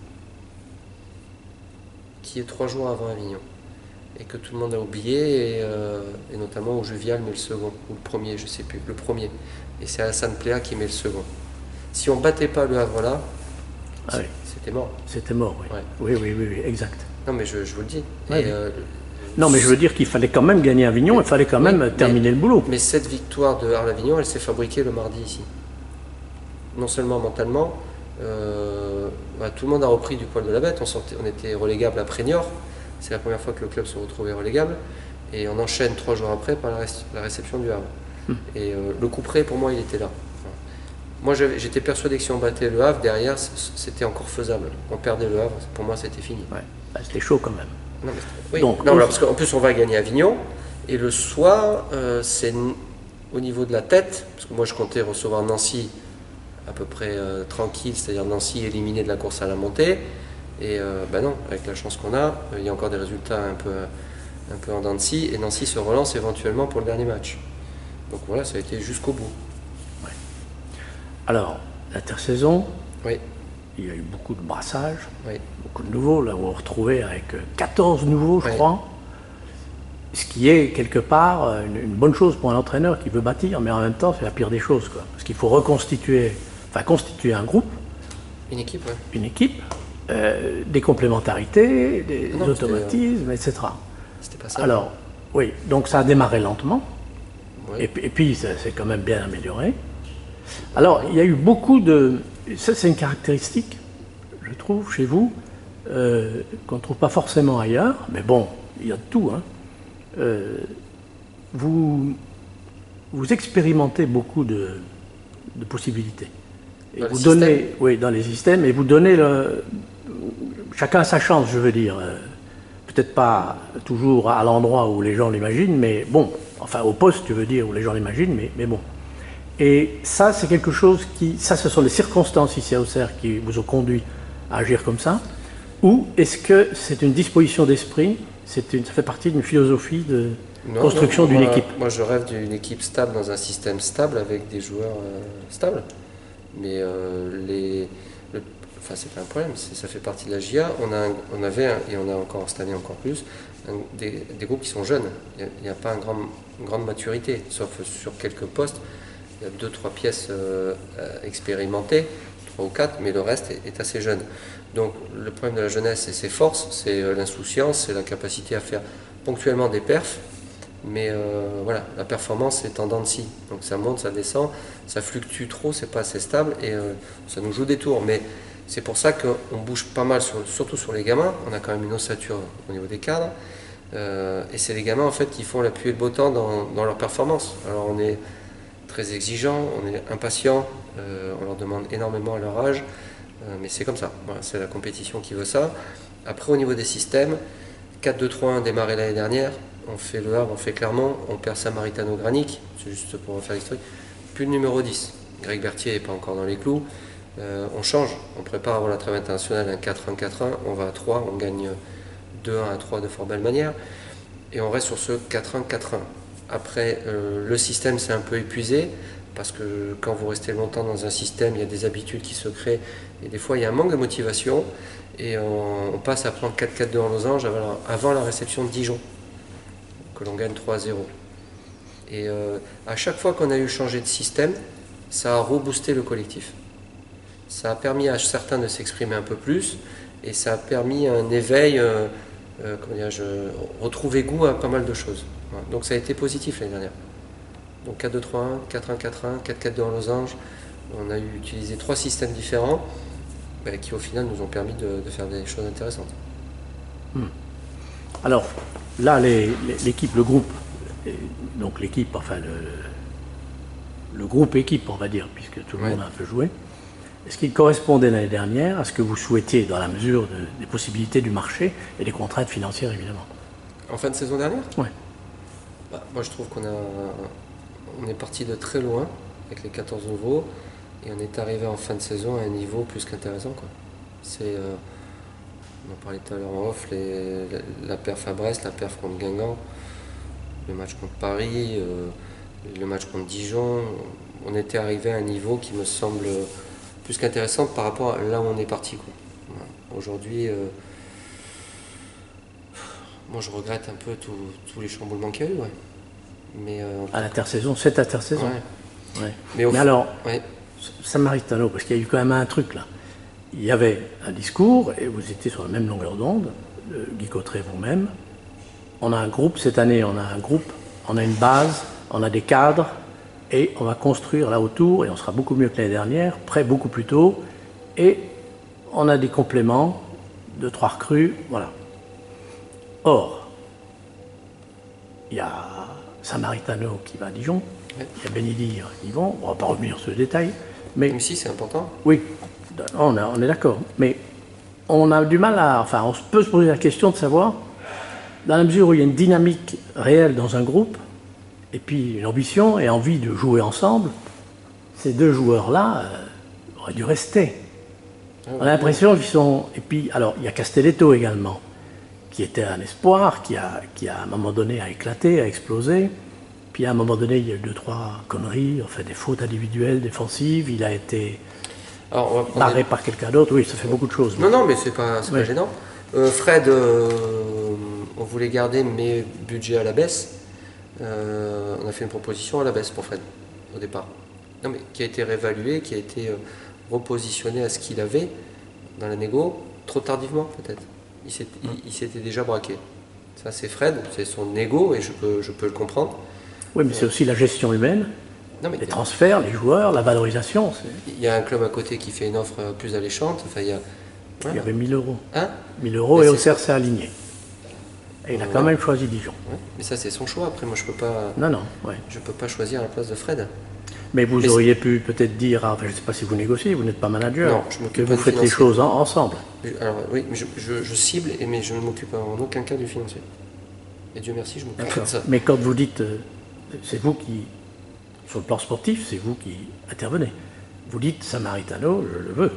qui est trois jours avant Avignon, et que tout le monde a oublié, et, euh, et notamment où Juvial met le second, ou le premier, je sais plus, le premier. Et c'est Alassane Pléa qui met le second. Si on battait pas le Havre là, ah oui. c'était mort. C'était mort, oui. Ouais. oui. Oui, oui, oui, exact. Non, mais je, je vous le dis. Ouais, et, oui. euh, non, mais je veux dire qu'il fallait quand même gagner Avignon, mais, il fallait quand même oui, terminer mais, le boulot. Mais cette victoire de Arles-Avignon, elle s'est fabriquée le mardi ici. Non seulement mentalement, euh, bah, tout le monde a repris du poil de la bête. On, sortait, on était relégable à Préniort. C'est la première fois que le club se retrouvait relégable. Et on enchaîne trois jours après par la, ré la réception du Havre. Hum. Et euh, le coup près, pour moi, il était là. Enfin, moi, j'étais persuadé que si on battait le Havre, derrière, c'était encore faisable. On perdait le Havre, pour moi, c'était fini. Ouais. Bah, c'était chaud quand même. Non, mais, oui. Donc, non, parce qu'en plus, on va gagner Avignon. Et le soir, euh, c'est au niveau de la tête, parce que moi, je comptais recevoir Nancy à peu près euh, tranquille, c'est-à-dire Nancy éliminé de la course à la montée. Et euh, ben non, avec la chance qu'on a, euh, il y a encore des résultats un peu, un peu en dents de scie, et Nancy se relance éventuellement pour le dernier match. Donc voilà, ça a été jusqu'au bout. Ouais. Alors, l'intersaison, oui. il y a eu beaucoup de brassages, oui. beaucoup de nouveaux. Là, vous vous retrouvez avec quatorze nouveaux, je oui. crois. Ce qui est quelque part une, une bonne chose pour un entraîneur qui veut bâtir, mais en même temps, c'est la pire des choses, quoi. Parce qu'il faut reconstituer, enfin constituer un groupe, une équipe, ouais. une équipe, euh, des complémentarités, des non, automatismes, et cetera. C'était pas ça. Alors, oui, donc ça a démarré lentement, oui. et, et puis ça s'est quand même bien amélioré. Alors, il y a eu beaucoup de... Ça, c'est une caractéristique, je trouve, chez vous, euh, qu'on ne trouve pas forcément ailleurs, mais bon, il y a de tout, hein. Euh, vous, vous expérimentez beaucoup de, de possibilités. Et dans vous les donnez, systèmes. oui, dans les systèmes, et vous donnez le, chacun a sa chance, je veux dire. Euh, Peut-être pas toujours à l'endroit où les gens l'imaginent, mais bon, enfin au poste, tu veux dire, où les gens l'imaginent, mais, mais bon. Et ça, c'est quelque chose qui, ça, ce sont les circonstances ici à Auxerre qui vous ont conduit à agir comme ça, ou est-ce que c'est une disposition d'esprit c'est une, ça fait partie d'une philosophie de Non, construction non, d'une moi, équipe. Moi, je rêve d'une équipe stable dans un système stable avec des joueurs euh, stables. Mais euh, les, le, enfin, c'est pas un problème, ça fait partie de la J A. On, a un, on avait, un, et on a encore cette année encore plus, un, des, des groupes qui sont jeunes. Il n'y a, a pas un grand, une grande maturité, sauf sur quelques postes. Il y a deux, trois pièces euh, expérimentées, trois ou quatre, mais le reste est, est assez jeune. Donc le problème de la jeunesse et ses forces, c'est l'insouciance, c'est la capacité à faire ponctuellement des perfs, mais euh, voilà, la performance est en dents de scie. Donc ça monte, ça descend, ça fluctue trop, c'est pas assez stable et euh, ça nous joue des tours. Mais c'est pour ça qu'on bouge pas mal, sur, surtout sur les gamins. On a quand même une ossature au niveau des cadres. Euh, et c'est les gamins en fait qui font la pluie et le beau temps dans, dans leur performance. Alors on est très exigeant, on est impatient, euh, on leur demande énormément à leur âge. Mais c'est comme ça, voilà, c'est la compétition qui veut ça. Après, au niveau des systèmes, quatre deux trois un démarré l'année dernière, on fait Le Havre, on fait Clermont, on perd Samaritano Granic, c'est juste pour refaire l'histoire. Plus le numéro dix, Greg Berthier n'est pas encore dans les clous. Euh, on change, on prépare avant la trêve internationale un quatre un quatre un, on va à trois, on gagne deux un à trois de fort belle manière, et on reste sur ce quatre un quatre un. Après, euh, le système s'est un peu épuisé, parce que quand vous restez longtemps dans un système, il y a des habitudes qui se créent, et des fois il y a un manque de motivation, et on, on passe à prendre quatre quatre deux en losange avant, avant la réception de Dijon, que l'on gagne trois zéro. Et euh, à chaque fois qu'on a eu changé de système, ça a reboosté le collectif. Ça a permis à certains de s'exprimer un peu plus, et ça a permis un éveil, euh, euh, comment dire-je, retrouver goût à pas mal de choses. Voilà. Donc ça a été positif l'année dernière. Donc quatre deux trois un, quatre un quatre un, quatre quatre deux en losange. On a utilisé trois systèmes différents bah, qui au final nous ont permis de, de faire des choses intéressantes. Hmm. Alors là, l'équipe, le groupe, donc l'équipe, enfin le, le groupe équipe, on va dire, puisque tout le ouais. monde a un peu joué, est-ce qu'il correspondait l'année dernière à ce que vous souhaitiez dans la mesure de, des possibilités du marché et des contraintes financières évidemment? En fin de saison dernière? Oui. Bah, moi je trouve qu'on a... On est parti de très loin avec les quatorze nouveaux et on est arrivé en fin de saison à un niveau plus qu'intéressant. C'est, euh, on en parlait tout à l'heure en off, les, la perf à Brest, la perf contre Guingamp, le match contre Paris, euh, le match contre Dijon. On était arrivé à un niveau qui me semble plus qu'intéressant par rapport à là où on est parti. Voilà. Aujourd'hui, euh, moi je regrette un peu tous les chamboulements qu'il y a eu. Ouais. Mais euh, à l'intersaison, cette intersaison. Ouais. Ouais. Mais, Mais alors, ouais. Samaritano, parce qu'il y a eu quand même un truc là. Il y avait un discours et vous étiez sur la même longueur d'onde, Guy Cotteret, vous-même. On a un groupe, cette année on a un groupe, on a une base, on a des cadres et on va construire là autour et on sera beaucoup mieux que l'année dernière, prêt beaucoup plus tôt et on a des compléments, deux, trois recrues, voilà. Or, il y a Samaritano qui va à Dijon, ouais. Il y a Bénédir qui vont, on ne va pas revenir sur le détail. Mais, mais si, c'est important. Oui, on, a, on est d'accord. Mais on a du mal à... Enfin, on peut se poser la question de savoir, dans la mesure où il y a une dynamique réelle dans un groupe, et puis une ambition et envie de jouer ensemble, ces deux joueurs-là euh, auraient dû rester. Ah, on a l'impression qu'ils sont... Et puis, alors, il y a Castelletto également, qui était un espoir, qui a, qui a à un moment donné a éclaté, a explosé. Puis à un moment donné, il y a eu deux, trois conneries, enfin des fautes individuelles, défensives. Il a été Alors, barré des... par quelqu'un d'autre. Oui, ça fait beaucoup de choses. Non, mais... non, mais c'est pas, oui. pas gênant. Euh, Fred, euh, on voulait garder, mais budget à la baisse. Euh, on a fait une proposition à la baisse pour Fred, au départ. Non, mais qui a été réévalué, qui a été euh, repositionné à ce qu'il avait dans la négo, trop tardivement peut-être. Il s'était, hum. il, il s'était déjà braqué. Ça, c'est Fred, c'est son ego, et je peux, je peux le comprendre. Oui, mais c'est aussi la gestion humaine, non, mais les transferts, les joueurs, la valorisation. Il y a un club à côté qui fait une offre plus alléchante. Enfin, il, y a... voilà. Il y avait mille euros. Hein mille euros mais et Auxerre s'est aligné. Et il a ouais. quand même choisi Dijon. Ouais. Mais ça, c'est son choix. Après, moi, je peux pas. Non, non. Ouais. Je peux pas choisir à la place de Fred. Mais vous mais auriez pu peut-être dire, enfin, je ne sais pas si vous négociez, vous n'êtes pas manager, non, je que vous faites les choses en, ensemble. Alors oui, mais je, je, je cible, mais je ne m'occupe en aucun cas du financier. Et Dieu merci, je m'occupe de ça. Mais quand vous dites, c'est vous qui, sur le plan sportif, c'est vous qui intervenez. Vous dites Samaritano, je le veux.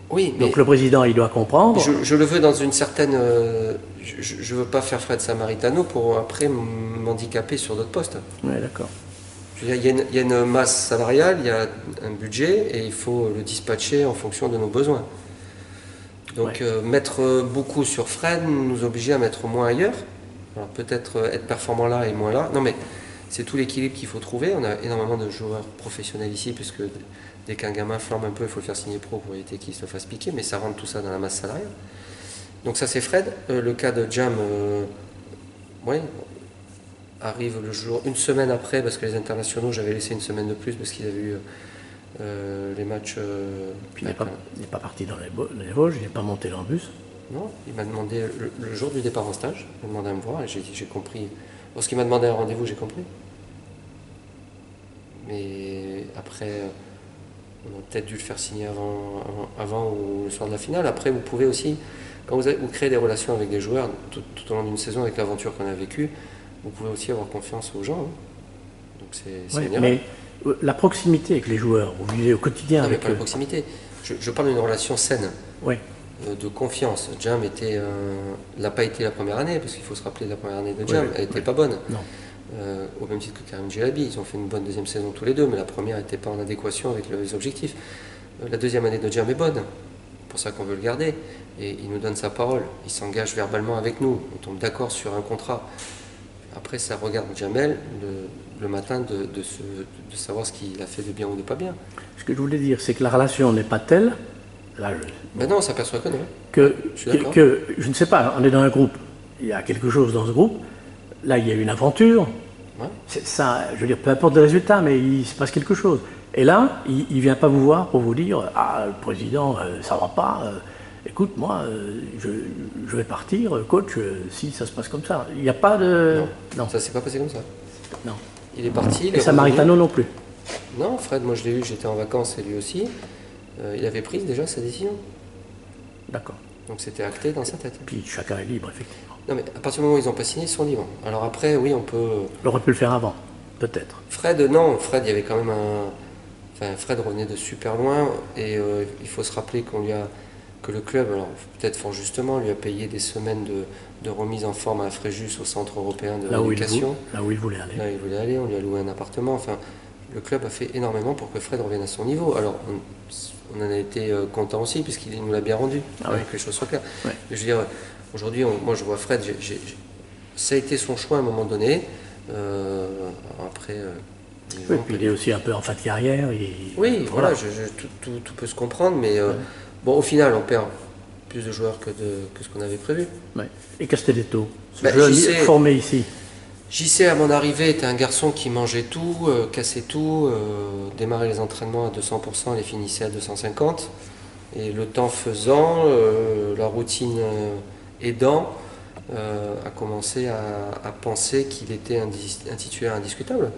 Oui, mais Donc le président, il doit comprendre. je, je le veux dans une certaine... euh, je ne veux pas faire Fred Samaritano pour après m'handicaper sur d'autres postes. Oui, d'accord. Je veux dire, il y, a une, il y a une masse salariale, il y a un budget et il faut le dispatcher en fonction de nos besoins. Donc Ouais. euh, mettre beaucoup sur Fred nous obliger à mettre moins ailleurs. Alors peut-être euh, être performant là et moins là. Non mais c'est tout l'équilibre qu'il faut trouver. On a énormément de joueurs professionnels ici, puisque dès qu'un gamin flambe un peu, il faut le faire signer pro pour éviter qu'il se fasse piquer, mais ça rentre tout ça dans la masse salariale. Donc ça c'est Fred. Euh, le cas de Jam, euh, ouais, arrive le jour, une semaine après, parce que les internationaux, j'avais laissé une semaine de plus parce qu'ils avaient eu euh, les matchs. Euh, Puis il n'est pas, il n'est pas parti dans les, Bo- les Vosges, il n'est pas monté dans le bus. Non, il m'a demandé le, le jour du départ en stage, il m'a demandé à me voir et j'ai dit j'ai compris. Lorsqu'il m'a demandé un rendez-vous, j'ai compris. Mais après, on a peut-être dû le faire signer avant, avant, avant ou le soir de la finale. Après, vous pouvez aussi, quand vous, avez, vous créez des relations avec des joueurs tout, tout au long d'une saison, avec l'aventure qu'on a vécue, vous pouvez aussi avoir confiance aux gens. Hein. Donc c'est Ouais, une erreur. mais euh, la proximité avec les joueurs, vous vivez au quotidien Non, mais avec pas la eux. proximité. Je, je parle d'une relation saine. Oui, euh, de confiance. Jam était, euh, l'a pas été la première année, parce qu'il faut se rappeler de la première année de Jam, oui, elle n'était oui. pas bonne. Non. Euh, au même titre que Karim Djelabi, ils ont fait une bonne deuxième saison tous les deux, mais la première n'était pas en adéquation avec les objectifs. Euh, la deuxième année de Jam est bonne, c'est pour ça qu'on veut le garder, et il nous donne sa parole, il s'engage verbalement avec nous, on tombe d'accord sur un contrat. Après, ça regarde Jamel le, le matin de, de, se, de savoir ce qu'il a fait de bien ou de pas bien. Ce que je voulais dire, c'est que la relation n'est pas telle, là, je- Maintenant, on s'aperçoit que non. que, Je suis que, d'accord. que- je ne sais pas, on est dans un groupe, il y a quelque chose dans ce groupe, là il y a une aventure, Ouais. c'est ça, je veux dire, peu importe le résultat, mais il se passe quelque chose. Et là, il ne vient pas vous voir pour vous dire, ah, le président, euh, ça va pas, euh, écoute, moi, euh, je, je vais partir, coach, euh, si ça se passe comme ça. Il n'y a pas de... Non, ça s'est pas passé comme ça. non. Il est parti. il Et est Samaritano revenu. non plus. Non, Fred, moi je l'ai eu, j'étais en vacances et lui aussi. Euh, il avait pris déjà sa décision. D'accord. Donc c'était acté dans sa tête. Puis chacun est libre, effectivement. Non mais à partir du moment où ils n'ont pas signé, ils sont libres. Alors après, oui, on peut... Il aurait pu le faire avant, peut-être. Fred, non, Fred, il y avait quand même un... Enfin, Fred revenait de super loin et euh, il faut se rappeler qu'on lui a... que le club, alors peut-être fort justement, lui a payé des semaines de, de remise en forme à Fréjus au centre européen de Là où, il l'éducation. vou- là où il voulait aller. Là, il voulait aller, on lui a loué un appartement. Enfin, le club a fait énormément pour que Fred revienne à son niveau. Alors, on, on en a été euh, content aussi, puisqu'il nous l'a bien rendu, Ah avec oui. les choses soient claires. Ouais. Mais je veux dire, aujourd'hui, on- moi je vois Fred, j'ai- j'ai- j'ai- ça a été son choix à un moment donné. Euh, après, euh, les Oui, gens puis il peuvent- est aussi un peu en fin de carrière. il- oui, voilà, je- je- tout, tout- tout peut se comprendre, mais euh, bon, au final, on perd plus de joueurs que, de, que ce qu'on avait prévu. Ouais. Et Castelletto, ce Bah, jeune j'y sais. formé ici. J C, à mon arrivée, était un garçon qui mangeait tout, euh, cassait tout, euh, démarrait les entraînements à deux cents pour cent, les finissait à deux cent cinquante. Et le temps faisant, euh, la routine euh, aidant, euh, a commencé à, à penser qu'il était un, dis- un titulaire indiscutable.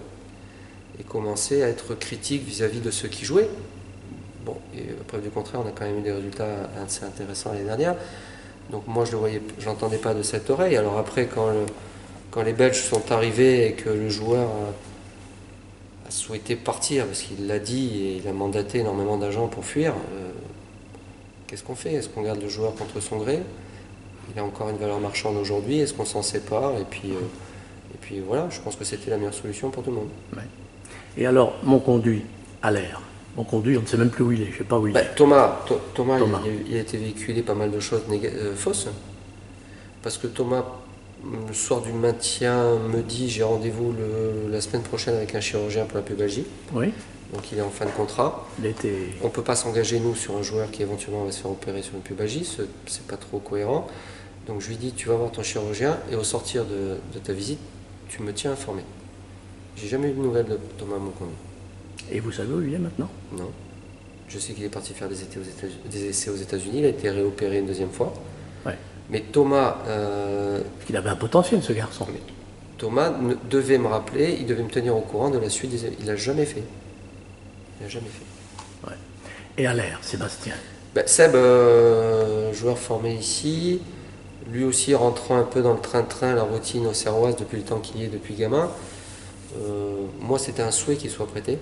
Et commençait à être critique vis-à-vis de ceux qui jouaient. Bon, et à preuve du contraire, on a quand même eu des résultats assez intéressants l'année dernière. Donc moi, je ne l'entendais pas de cette oreille. Alors après, quand le, Quand les Belges sont arrivés et que le joueur a, a souhaité partir, parce qu'il l'a dit et il a mandaté énormément d'agents pour fuir, euh, qu'est-ce qu'on fait? Est-ce qu'on garde le joueur contre son gré? Il a encore une valeur marchande aujourd'hui, est-ce qu'on s'en sépare? Et puis, euh, et puis voilà, je pense que c'était la meilleure solution pour tout le monde. Ouais. Et alors, mon conduit, à l'air. Mon conduit, on ne sait même plus où il est, je ne sais pas où il Bah, est. Thomas, Tho- Thomas, Thomas. Il, il a été véhiculé pas mal de choses néga- euh, fausses. Parce que Thomas, le soir du maintien, me dit j'ai rendez-vous le- la semaine prochaine avec un chirurgien pour la pubalgie. Oui, Donc il est en fin de contrat. il était. On ne peut pas s'engager nous sur un joueur qui éventuellement va se faire opérer sur une pubalgie, ce- c'est pas trop cohérent. Donc je lui dis tu vas voir ton chirurgien et au sortir de, de ta visite, tu me tiens informé. J'ai jamais eu de nouvelles de Thomas Moncondu. Et vous savez où il est maintenant? Non. Je sais qu'il est parti faire des essais aux États- des essais aux États-Unis, il a été réopéré une deuxième fois. Ouais. Mais Thomas, euh, Il avait un potentiel, ce garçon. Mais- Thomas ne- devait me rappeler, il devait me tenir au courant de la suite des... Il l'a jamais fait. Il l'a jamais fait. Et à l'air, Sébastien. Ben, Seb, euh, joueur formé ici, lui aussi rentrant un peu dans le train-train, la routine au Serroise depuis le temps qu'il y est, depuis gamin. Euh, moi, c'était un souhait qu'il soit prêté.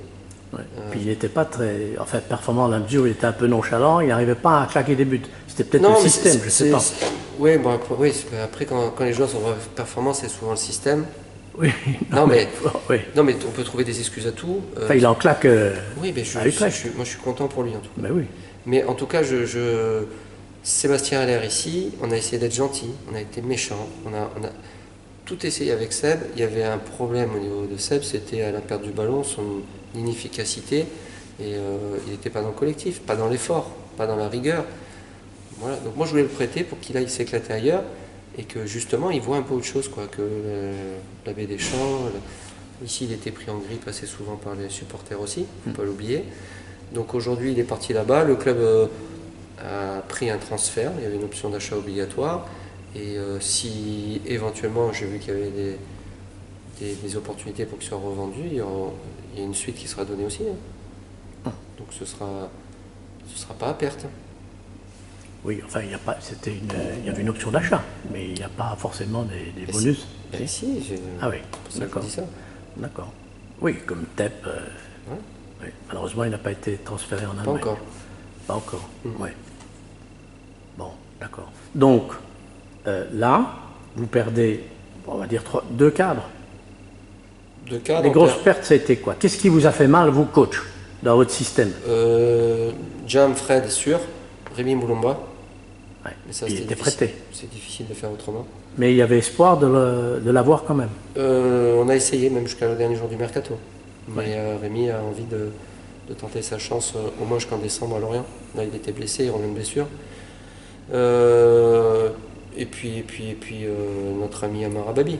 Ouais. Euh, Puis il n'était pas très, enfin, performant dans la mesure où il était un peu nonchalant, il n'arrivait pas à claquer des buts. C'était peut-être le système, je ne sais pas. Oui, bon, après, oui, après quand, quand les joueurs sont performants, c'est souvent le système. Oui, non, non mais, mais, oui. non, mais on peut trouver des excuses à tout. Euh, enfin, il en claque. Euh, oui, mais je, je, je, je, moi je suis content pour lui en tout cas. Mais, oui. mais en tout cas, je, je, Sébastien Haller ici, on a essayé d'être gentil, on a été méchant, on a, on a tout essayé avec Seb. Il y avait un problème au niveau de Seb, c'était à la perte du ballon, son inefficacité, et euh, il n'était pas dans le collectif, pas dans l'effort, pas dans la rigueur. Voilà. Donc moi je voulais le prêter pour qu'il aille s'éclater ailleurs et que justement il voit un peu autre chose, quoi, que euh, la baie des Champs. Le... Ici il était pris en grippe assez souvent par les supporters aussi, il ne faut pas l'oublier. Donc aujourd'hui il est parti là-bas, le club euh, a pris un transfert, il y avait une option d'achat obligatoire et euh, si éventuellement j'ai vu qu'il y avait des, des, des opportunités pour qu'il soit revendu, il y, aura, il y a une suite qui sera donnée aussi. Hein. Donc ce sera, ce sera pas à perte. Oui, enfin, il y, a pas, c'était une, il y avait une option d'achat, mais il n'y a pas forcément des, des bonus. Si, si, si j'ai, ah oui, d'accord. D'accord. Oui, comme T E P. Euh, ouais. Oui. Malheureusement, il n'a pas été transféré en Allemagne. Pas encore. Pas encore, mmh. Oui. Bon, d'accord. Donc, euh, là, vous perdez, on va dire, trois, deux cadres. Deux cadres. Les grosses pertes, ça a été quoi? Qu'est-ce qui vous a fait mal, vous, coach, dans votre système? euh, Jam, Fred, sûr. Rémi Moulomba. Ouais. Mais ça, il était difficile. prêté. C'est difficile de faire autrement. Mais il y avait espoir de, le, de l'avoir quand même. Euh, on a essayé, même jusqu'à le dernier jour du mercato. Mais ouais. euh, Rémi a envie de, de tenter sa chance euh, au moins jusqu'en décembre à Lorient. Là, il était blessé, il revient de blessure. Euh, et puis, et puis, et puis euh, notre ami Amara Babi.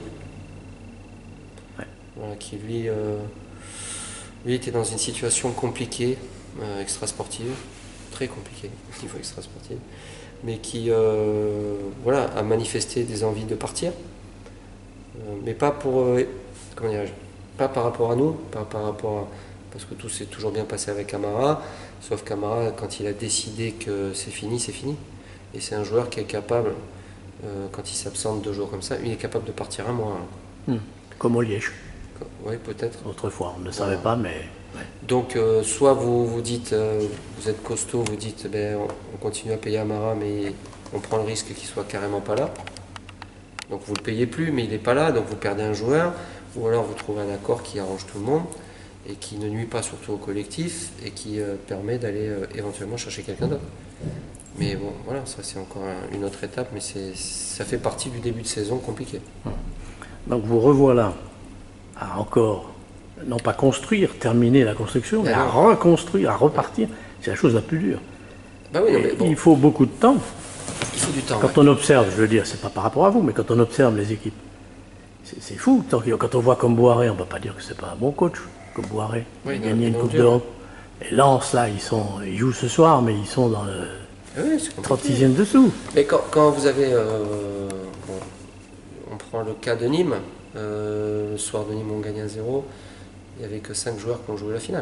Ouais. Voilà, qui lui, euh, lui était dans une situation compliquée, euh, extra-sportive. Très compliqué au niveau extra-sportif, mais qui euh, voilà, a manifesté des envies de partir, euh, mais pas pour euh, comment dirais-je, pas par rapport à nous, pas par rapport à, parce que tout s'est toujours bien passé avec Amara, sauf qu'Amara, quand il a décidé que c'est fini, c'est fini, et c'est un joueur qui est capable, euh, quand il s'absente deux jours comme ça, il est capable de partir un mois. Hein. Mmh. Comme au Liège. Oui, peut-être. Autrefois, on ne le voilà. savait pas, mais... Ouais. Donc, euh, soit vous vous dites, euh, vous êtes costaud, vous dites, ben, on, on continue à payer Amara, mais on prend le risque qu'il soit carrément pas là. Donc, vous le payez plus, mais il n'est pas là, donc vous perdez un joueur. Ou alors, vous trouvez un accord qui arrange tout le monde et qui ne nuit pas surtout au collectif et qui euh, permet d'aller euh, éventuellement chercher quelqu'un d'autre. Mais bon, voilà, ça c'est encore un, une autre étape, mais c'est, ça fait partie du début de saison compliqué. Donc, vous revoilà à encore... non pas construire, terminer la construction, mais, mais à reconstruire, à repartir, c'est la chose la plus dure. Bah oui, non, mais bon. Il faut beaucoup de temps. Il faut du temps. Quand ouais. on observe, je veux dire, c'est pas par rapport à vous, mais quand on observe les équipes, c'est, c'est fou. Quand on voit comme Boiré, on ne peut pas dire que c'est pas un bon coach, comme Boiré. Oui, il a gagné une Coupe d'Europe. Et Lens, là, ils, sont, ils jouent ce soir, mais ils sont dans le oui, trente-sixième dessous. Mais quand, quand vous avez... Euh, bon, on prend le cas de Nîmes, euh, le soir de Nîmes, on gagne un zéro. Il n'y avait que cinq joueurs qui ont joué la finale.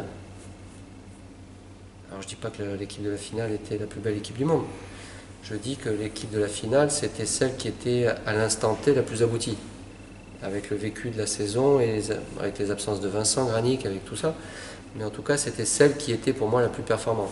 Alors je ne dis pas que l'équipe de la finale était la plus belle équipe du monde. Je dis que l'équipe de la finale, c'était celle qui était à l'instant T la plus aboutie. Avec le vécu de la saison, et les, avec les absences de Vincent, Granic, avec tout ça. Mais en tout cas, c'était celle qui était pour moi la plus performante.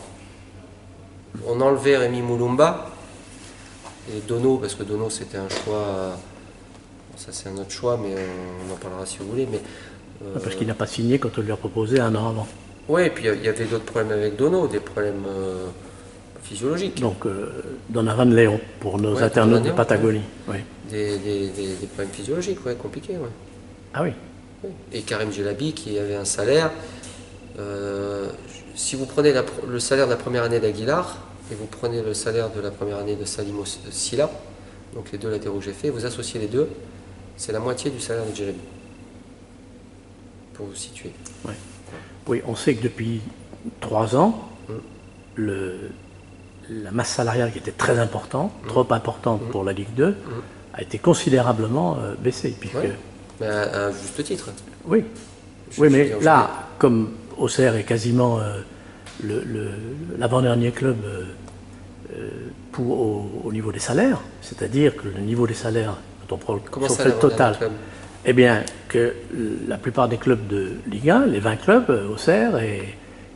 On enlevait Rémi Moulomba et Dono, parce que Dono c'était un choix... Bon, ça c'est un autre choix, mais on en parlera si vous voulez. Mais Euh, Parce qu'il n'a pas signé quand on lui a proposé un an avant. Oui, et puis il y avait d'autres problèmes avec Dono, des problèmes euh, physiologiques. Donc, euh, Donovan Léon, pour nos ouais, internautes de Patagonie. Ouais. Oui. Des, des, des, des problèmes physiologiques, ouais, compliqués. Ouais. Ah oui. oui. Et Karim Djelabi, qui avait un salaire. Euh, si vous prenez la, le salaire de la première année d'Aguilar, et vous prenez le salaire de la première année de Salim Silla, donc les deux latéraux que j'ai fait, vous associez les deux, c'est la moitié du salaire de Djelabi. Pour vous situer. Ouais. Oui, on sait que depuis trois ans, mmh. le, la masse salariale qui était très importante, mmh. trop importante mmh. pour la Ligue deux, mmh. a été considérablement euh, baissée. Puisque... Ouais. Mais à, à juste titre. Oui, je, oui je mais là, comme Auxerre est quasiment euh, le, le, l'avant-dernier club euh, euh, pour, au, au niveau des salaires, c'est-à-dire que le niveau des salaires, quand on prend Comment on ça, fait le total, club eh bien, que la plupart des clubs de Ligue un, les vingt clubs, Auxerre et,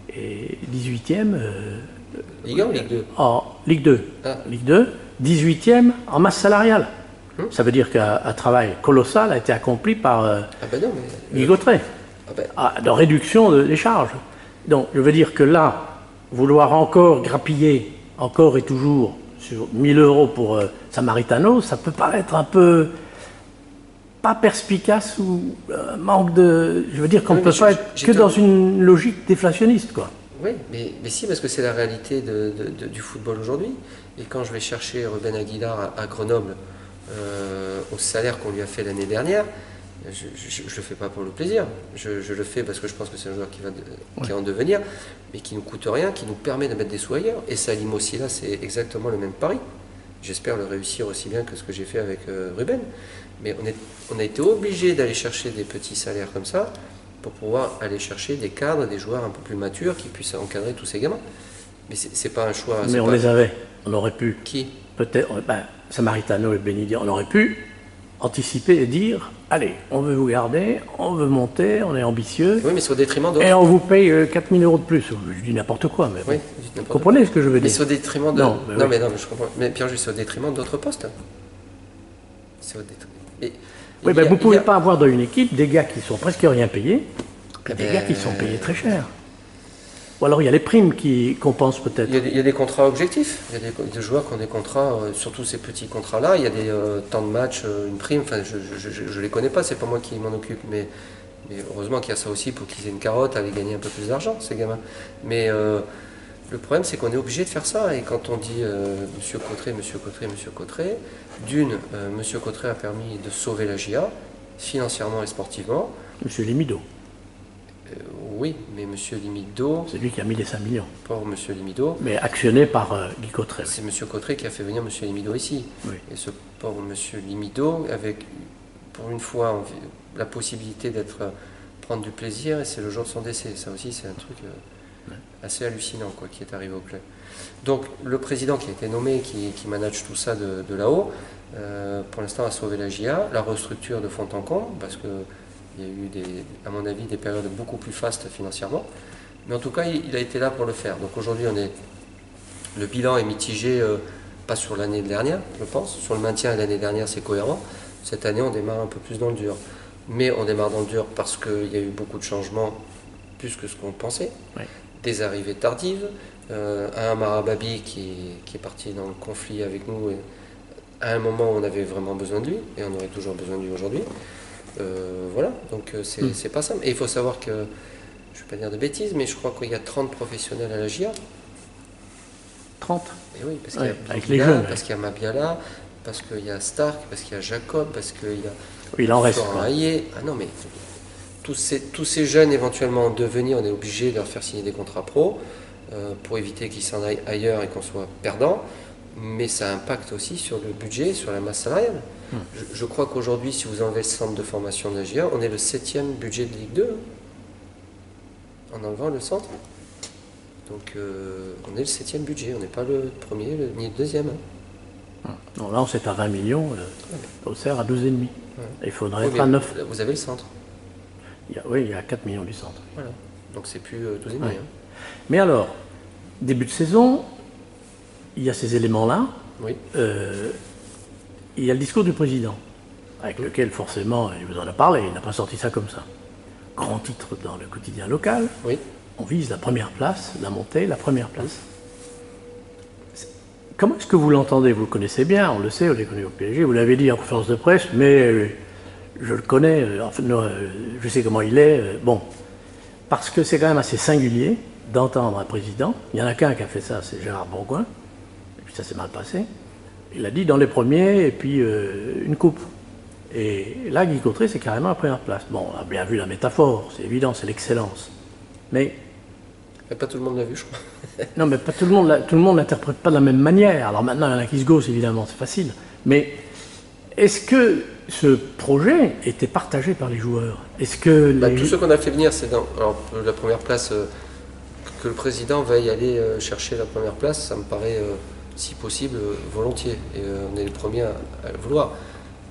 et dix-huitième euh, Ligue un ou Ligue deux? En Ligue deux. Ah. Ligue deux, dix-huitième en masse salariale. Hum. Ça veut dire qu'un travail colossal a été accompli par euh, Ah ben non, mais... Guy Gautret, Ah ben, ah, de réduction de- des charges. Donc, je veux dire que là, vouloir encore grappiller, encore et toujours, sur mille euros pour euh, Samaritano, ça peut paraître un peu pas perspicace ou euh, manque de... Je veux dire qu'on ne Oui, peut mais pas j'ai- être j'ai que te- dans une logique déflationniste, quoi. oui, mais, mais si, parce que c'est la réalité de- de- de- du football aujourd'hui. Et quand je vais chercher Ruben Aguilar à, à Grenoble, euh, au salaire qu'on lui a fait l'année dernière, je ne le fais pas pour le plaisir. Je, je le fais parce que je pense que c'est un joueur qui va de- qui va en devenir, mais qui ne nous coûte rien, qui nous permet de mettre des sous ailleurs. Et Salim aussi, là, c'est exactement le même pari. J'espère le réussir aussi bien que ce que j'ai fait avec euh, Ruben. Mais on, est, on a été obligé d'aller chercher des petits salaires comme ça pour pouvoir aller chercher des cadres, des joueurs un peu plus matures qui puissent encadrer tous ces gamins. Mais c'est c'est pas un choix. Mais c'est on pas- les avait. On aurait pu, Qui? peut-être, ben, Samaritano et Benidi, on aurait pu anticiper et dire, allez, on veut vous garder, on veut monter, on est ambitieux, Oui, mais c'est au détriment d'autres. et on vous paye euh, quatre mille euros de plus. Je dis n'importe quoi, mais bon. Oui, vous dites Vous n'importe comprenez ce que je veux Mais dire? c'est au détriment de. Non, Non, mais mais, oui. non, mais je comprends. Mais Pierre, c'est au détriment d'autres postes. C'est au détriment. Et- Oui, il ben, y a- vous ne pouvez il y a- pas avoir dans une équipe des gars qui sont presque rien payés, puis Eh des ben, gars qui sont payés très cher. Ou alors il y a les primes qui compensent peut-être. Il y, a des, il y a des contrats objectifs. Il y a des, des joueurs qui ont des contrats, euh, surtout ces petits contrats-là. Il y a des euh, temps de match, euh, une prime. Enfin, je ne les connais pas, c'est pas moi qui m'en occupe. Mais, mais heureusement qu'il y a ça aussi pour qu'ils aient une carotte, aller gagner un peu plus d'argent, ces gamins. Mais euh, le problème, c'est qu'on est obligé de faire ça. Et quand on dit euh, Monsieur Cotteret, Monsieur Cotteret, Monsieur Cotteret, d'une, euh, Monsieur Cotteret a permis de sauver la J A, financièrement et sportivement. Monsieur Limido, Euh, oui, mais Monsieur Limido, c'est lui qui a mis les cinq millions, pauvre Monsieur Limido, mais actionné par euh, Guy Cotteret. c'est Monsieur Cotteret qui a fait venir Monsieur Limido ici. Oui. Et ce pauvre Monsieur Limido, avec pour une fois envie- la possibilité d'être euh, prendre du plaisir, et c'est le jour de son décès. Ça aussi, c'est un truc euh, assez hallucinant, quoi, qui est arrivé au club. Donc, le président qui a été nommé, qui, qui manage tout ça de, de là-haut, euh, pour l'instant a sauvé la J A, la restructure de fond en comble, parce que il y a eu, des, à mon avis, des périodes beaucoup plus fastes financièrement. Mais en tout cas, il, il a été là pour le faire. Donc aujourd'hui, on est, le bilan est mitigé, euh, pas sur l'année dernière, je pense. Sur le maintien, l'année dernière, c'est cohérent. Cette année, on démarre un peu plus dans le dur. Mais on démarre dans le dur parce qu'il y a eu beaucoup de changements, plus que ce qu'on pensait. Oui. Des arrivées tardives. Euh, un Marababi qui, qui est parti dans le conflit avec nous et à un moment où on avait vraiment besoin de lui, et on aurait toujours besoin de lui aujourd'hui. Euh, voilà, donc euh, c'est Mm. c'est pas simple. Et il faut savoir que, je ne vais pas dire de bêtises, mais je crois qu'il y a trente professionnels à la J A. trente. Et oui, parce Ouais, qu'il y a avec les Bilal, jeunes, parce ouais. qu'il y a Mabiala, parce qu'il y a Stark, parce qu'il y a Jacob, parce qu'il y a Oui, il en reste. Florent quoi. Hayé. Ah non, mais tous ces, tous ces jeunes éventuellement en devenir, on est obligé de leur faire signer des contrats pro euh, pour éviter qu'ils s'en aillent ailleurs et qu'on soit perdant. Mais ça impacte aussi sur le budget, sur la masse salariale. Hmm. Je, je crois qu'aujourd'hui, si vous enlevez le centre de formation de la J A, on est le septième budget de Ligue deux, hein, en enlevant le centre. Donc euh, on est le septième budget, on n'est pas le premier le- ni le deuxième. hein. Non, là, on s'est à vingt millions, euh, Auxerre à douze virgule cinq. Ouais. Il faudrait Oui, être mais à neuf. Vous avez le centre. Il y a- oui, il y a quatre millions du centre. Voilà. Donc c'est plus euh, douze virgule cinq. Ouais. Mais alors, début de saison, il y a ces éléments-là. Oui. Euh, il y a le discours du président, avec lequel forcément, il vous en a parlé, il n'a pas sorti ça comme ça. Grand titre dans le quotidien local, Oui. on vise la première place, la montée, la première place. C'est- Comment est-ce que vous l'entendez? Vous le connaissez bien, on le sait, on les connaît au P S G, vous l'avez dit en conférence de presse, mais euh, je le connais, euh, enfin, non, euh, je sais comment il est. euh, bon, parce que c'est quand même assez singulier d'entendre un président, il n'y en a qu'un qui a fait ça, c'est Gérard Bourgoin, et puis ça s'est mal passé. Il a dit dans les premiers, et puis euh, une coupe. Et là, Guy Cotteret, c'est carrément la première place. Bon, on a bien vu la métaphore, c'est évident, c'est l'excellence. Mais, Mais pas tout le monde l'a vu, je crois. non, mais pas tout le monde, l'a- tout le monde l'interprète pas de la même manière. Alors maintenant, il y en a qui se gaussent, évidemment, c'est facile. Mais est-ce que ce projet était partagé par les joueurs? Est-ce que Bah, les... tous ceux qu'on a fait venir, c'est dans alors, euh, la première place, euh, que le président veuille aller euh, chercher la première place, ça me paraît, euh, si possible, euh, volontiers. Et euh, on est les premiers à, à le vouloir.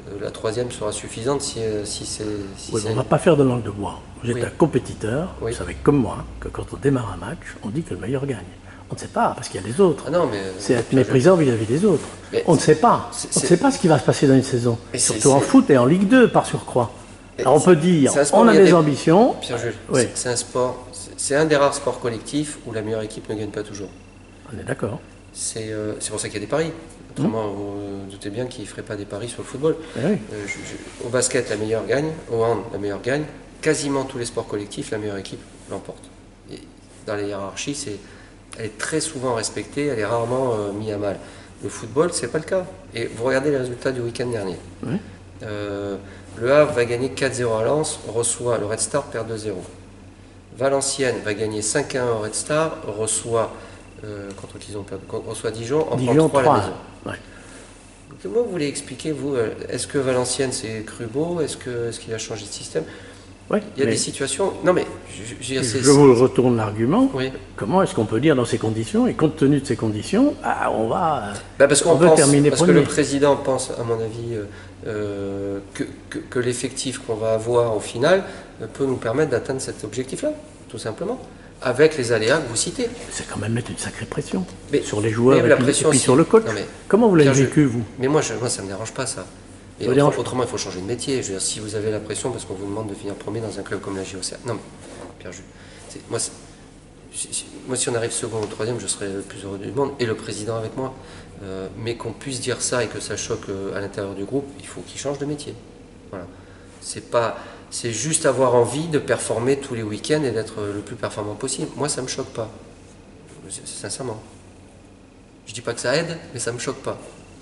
Euh, la troisième sera suffisante si, euh, si c'est... Si Oui, on ne va pas faire de langue de bois. Vous êtes oui. un compétiteur, oui. vous savez comme moi que quand on démarre un match, on dit que le meilleur gagne. On ne sait pas, parce qu'il y a les autres. Ah non, mais... C'est être méprisant vis-à-vis des autres. Mais on ne sait pas. On ne sait pas ce qui va se passer dans une saison. Mais surtout en foot et en Ligue deux, par surcroît. Alors on peut dire, on a des, des ambitions. Pierre-Jules, oui. c'est un sport, c'est un des rares sports collectifs où la meilleure équipe ne gagne pas toujours. On est d'accord. C'est euh, pour ça qu'il y a des paris. Autrement, mmh. vous vous doutez bien qu'ils ne feraient pas des paris sur le football. Oui. Euh, je, je, au basket, la meilleure gagne. Au hand, la meilleure gagne. Quasiment tous les sports collectifs, la meilleure équipe l'emporte. Dans la hiérarchie, c'est, elle est très souvent respectée, elle est rarement euh, mise à mal. Le football, c'est pas le cas. Et vous regardez les résultats du week-end dernier. Oui. Euh, le Havre va gagner quatre zéro à Lens, reçoit le Red Star, perd deux zéro. Valenciennes va gagner cinq à un au Red Star, reçoit, euh, contre qui ils ont perdu, reçoit Dijon, en prend trois à la maison. Ouais. Comment vous voulez expliquer, vous, est-ce que Valenciennes c'est Crubo, est-ce que, est-ce qu'il a changé de système? Oui, il y a des situations. Non mais je, je, je, je vous retourne l'argument. Oui. Comment est-ce qu'on peut dire dans ces conditions, et compte tenu de ces conditions, ah, on va, bah parce qu'on on veut pense, terminer parce premier. que le président pense, à mon avis, euh, que, que, que l'effectif qu'on va avoir au final peut nous permettre d'atteindre cet objectif-là, tout simplement, avec les aléas que vous citez. C'est quand même mettre une sacrée pression mais, sur les joueurs et, la puis, pression et puis si, sur le coach. Non, mais, comment vous l'avez Pierre, vécu, je, vous? Mais moi, je, moi, ça ne me dérange pas, ça. Et autrement, dérange. autrement, il faut changer de métier. Je veux dire, si vous avez la pression parce qu'on vous demande de finir premier dans un club comme la J O C A. Non, mais, Pierre, je, moi, moi, si on arrive second ou troisième, je serais le plus heureux du monde, et le président avec moi. Euh, mais qu'on puisse dire ça et que ça choque euh, à l'intérieur du groupe, il faut qu'il change de métier. Voilà. C'est pas, c'est juste avoir envie de performer tous les week-ends et d'être le plus performant possible. Moi, ça me choque pas. Sincèrement. Je dis pas que ça aide, mais ça me choque pas.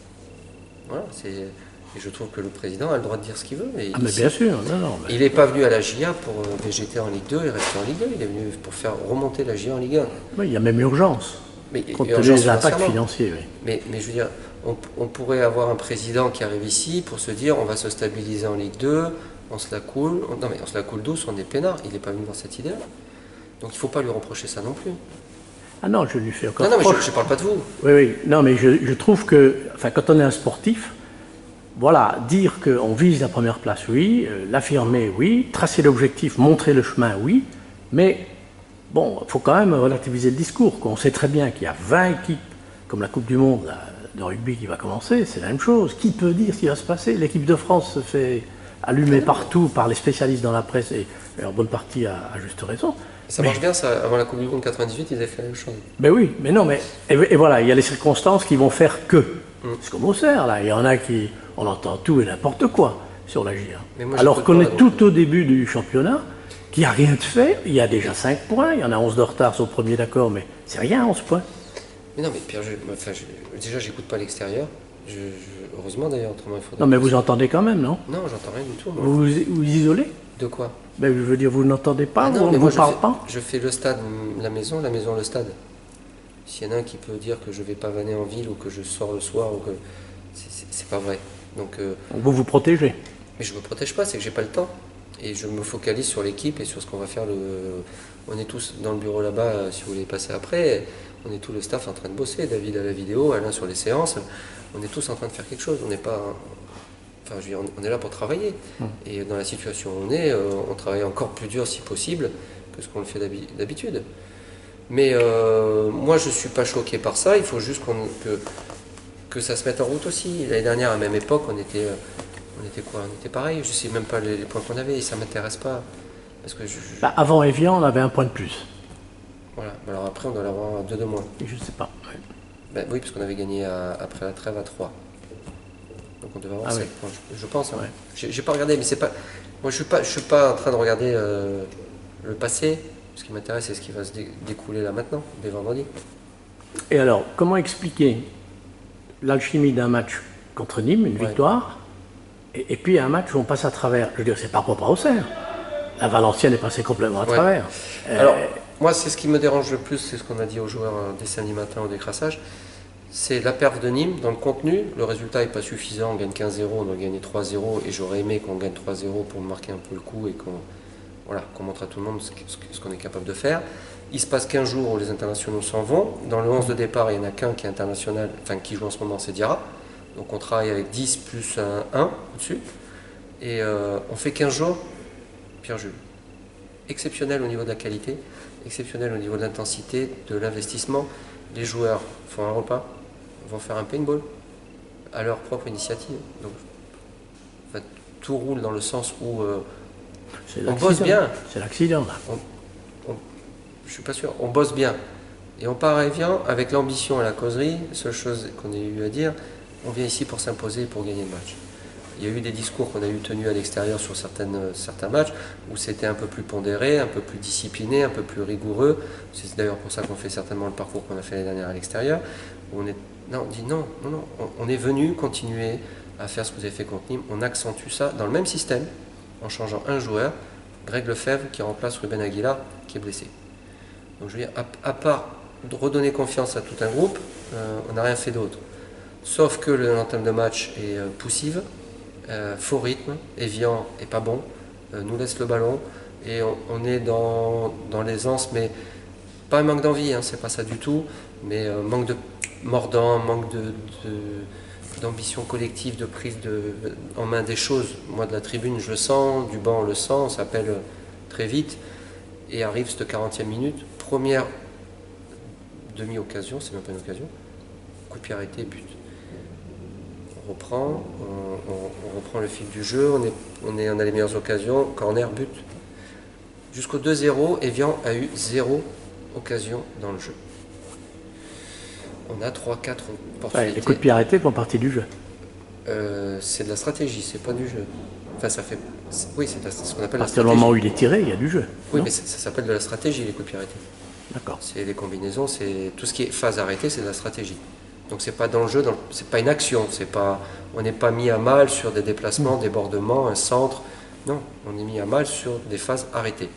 Voilà, c'est... Et je trouve que le président a le droit de dire ce qu'il veut. Et ah, mais bien sûr, non, non. Mais... Il n'est pas venu à la J A pour végéter en Ligue deux et rester en Ligue deux. Il est venu pour faire remonter la J A en Ligue un. Oui, il y a même urgence. Mais, compte tenu des impacts financiers, oui. Mais, mais je veux dire, on, on pourrait avoir un président qui arrive ici pour se dire on va se stabiliser en Ligue deux, on se la coule. On, non, mais on se la coule douce, on est peinard. Il n'est pas venu dans cette idée-là. Donc il ne faut pas lui reprocher ça non plus. Ah non, je lui fais encore. Non, non, mais je ne parle pas de vous. Oui, oui. Non, mais je, je trouve que, enfin, quand on est un sportif, voilà, dire qu'on vise la première place, oui, euh, l'affirmer, oui, tracer l'objectif, montrer le chemin, oui, mais bon, il faut quand même relativiser le discours. On sait très bien qu'il y a vingt équipes, comme la Coupe du Monde là, de rugby qui va commencer, c'est la même chose. Qui peut dire ce qui va se passer? L'équipe de France se fait allumer partout par les spécialistes dans la presse, et, et en bonne partie à, à juste raison. Ça mais, marche bien, ça. Avant la Coupe du Monde quatre-vingt-dix-huit, ils avaient fait la même chose. Ben oui, mais non, mais et, et voilà, il y a les circonstances qui vont faire que. Mm. C'est comme au cerf, là. Il y en a qui, on entend tout et n'importe quoi sur la J A. Alors qu'on est tout au début du championnat, qu'il n'y a rien de fait. Il y a déjà cinq points, il y en a onze de retard sur le premier, d'accord, mais c'est rien, onze points. Mais non, mais Pierre, je, enfin, je, déjà, j'écoute pas l'extérieur. Je, je, heureusement d'ailleurs, autrement il faudrait. Non, mais vous entendez quand même, non? Non, j'entends rien du tout. Moi. Vous vous, vous isolez? De quoi? Ben, je veux dire, vous n'entendez pas, ah non, on ne vous je parle fais, pas? Je fais le stade, la maison, la maison, le stade. S'il y en a un qui peut dire que je vais pas vanner en ville ou que je sors le soir, ou que c'est pas vrai. Donc, euh, Donc vous vous protégez? Mais je me protège pas, c'est que j'ai pas le temps. Et je me focalise sur l'équipe et sur ce qu'on va faire. Le... On est tous dans le bureau là-bas, euh, si vous voulez passer après. On est tout le staff en train de bosser. David à la vidéo, Alain sur les séances. On est tous en train de faire quelque chose. On n'est pas... Enfin, je veux dire, on est là pour travailler. Mmh. Et dans la situation où on est, euh, on travaille encore plus dur si possible que ce qu'on le fait d'habitude. Mais euh, moi, je ne suis pas choqué par ça. Il faut juste qu'on, que, que ça se mette en route aussi. L'année dernière, à la même époque, on était, on était quoi? On était pareil. Je ne sais même pas les, les points qu'on avait et ça ne m'intéresse pas. Parce que je, je... Bah, avant Evian, on avait un point de plus. Voilà. Alors après, on doit l'avoir deux de moins. Je ne sais pas. Ouais. Ben, oui, parce qu'on avait gagné à, après la trêve à trois. Donc on devait avoir ah sept points, oui. je, je pense. Hein. Ouais. J'ai pas regardé, mais c'est pas. Moi, je suis pas, je suis pas en train de regarder euh, le passé. Ce qui m'intéresse, c'est ce qui va se dé découler là maintenant, dès vendredi. Et alors, comment expliquer l'alchimie d'un match contre Nîmes, une ouais. victoire, et, et puis un match où on passe à travers? Je veux dire, c'est pas propre à Auxerre. La Valenciennes est passée complètement à ouais. travers. Alors, euh... moi, c'est ce qui me dérange le plus, c'est ce qu'on a dit aux joueurs euh, dès samedi matin au décrassage. C'est la perte de Nîmes dans le contenu. Le résultat n'est pas suffisant. On gagne quinze zéro, on doit gagner trois zéro. Et j'aurais aimé qu'on gagne trois zéro pour marquer un peu le coup et qu'on voilà, qu'on montre à tout le monde ce qu'on est capable de faire. Il se passe quinze jours où les internationaux s'en vont. Dans le onze de départ, il n'y en a qu'un qui est international, enfin qui joue en ce moment, c'est Diarra. Donc on travaille avec dix plus un un au-dessus. Et euh, on fait quinze jours, Pierre-Jules. Exceptionnel au niveau de la qualité, exceptionnel au niveau de l'intensité, de l'investissement. Les joueurs font un repas, vont faire un paintball à leur propre initiative. Donc, en fait, tout roule dans le sens où euh, on bosse bien. C'est l'accident là. On, on, je suis pas sûr. On bosse bien. Et on part et vient avec l'ambition et la causerie. Seule chose qu'on ait eu à dire, on vient ici pour s'imposer et pour gagner le match. Il y a eu des discours qu'on a eu tenus à l'extérieur sur certaines, certains matchs où c'était un peu plus pondéré, un peu plus discipliné, un peu plus rigoureux. C'est d'ailleurs pour ça qu'on fait certainement le parcours qu'on a fait l'année dernière à l'extérieur. On est, non, on dit non, non, non. On, on est venu continuer à faire ce que vous avez fait contre Nîmes. On accentue ça dans le même système en changeant un joueur, Greg Lefebvre, qui remplace Ruben Aguilar, qui est blessé. Donc je veux dire, à, à part de redonner confiance à tout un groupe, euh, on n'a rien fait d'autre. Sauf que l'entame de match est euh, poussive. Euh, faux rythme, Evian est pas bon, euh, nous laisse le ballon et on, on est dans, dans l'aisance, mais pas un manque d'envie, hein, c'est pas ça du tout, mais euh, manque de mordant, manque de, de, d'ambition collective, de prise de, en main des choses. Moi de la tribune je le sens, du banc on le sent, on s'appelle très vite et arrive cette quarantième minute, première demi-occasion, c'est même pas une occasion, coup de pied arrêté, but. On reprend, on, on, on reprend le fil du jeu, on, est, on, est, on a les meilleures occasions, corner, but. Jusqu'au deux zéro, Evian a eu zéro occasion dans le jeu. On a trois quatre opportunités. Ouais, les coups de pied arrêtés font partie du jeu. Euh, c'est de la stratégie, c'est pas du jeu. Enfin, ça fait. Oui, c'est ce qu'on appelle la stratégie. À partir du moment où il est tiré, il y a du jeu. Oui, non mais ça, ça s'appelle de la stratégie, les coups de pied arrêtés. D'accord. C'est les combinaisons, c'est tout ce qui est phase arrêtée, c'est de la stratégie. Donc c'est pas dans le jeu, dans le... c'est pas une action, c'est pas, on n'est pas mis à mal sur des déplacements, mmh. débordements, un centre. Non, on est mis à mal sur des phases arrêtées.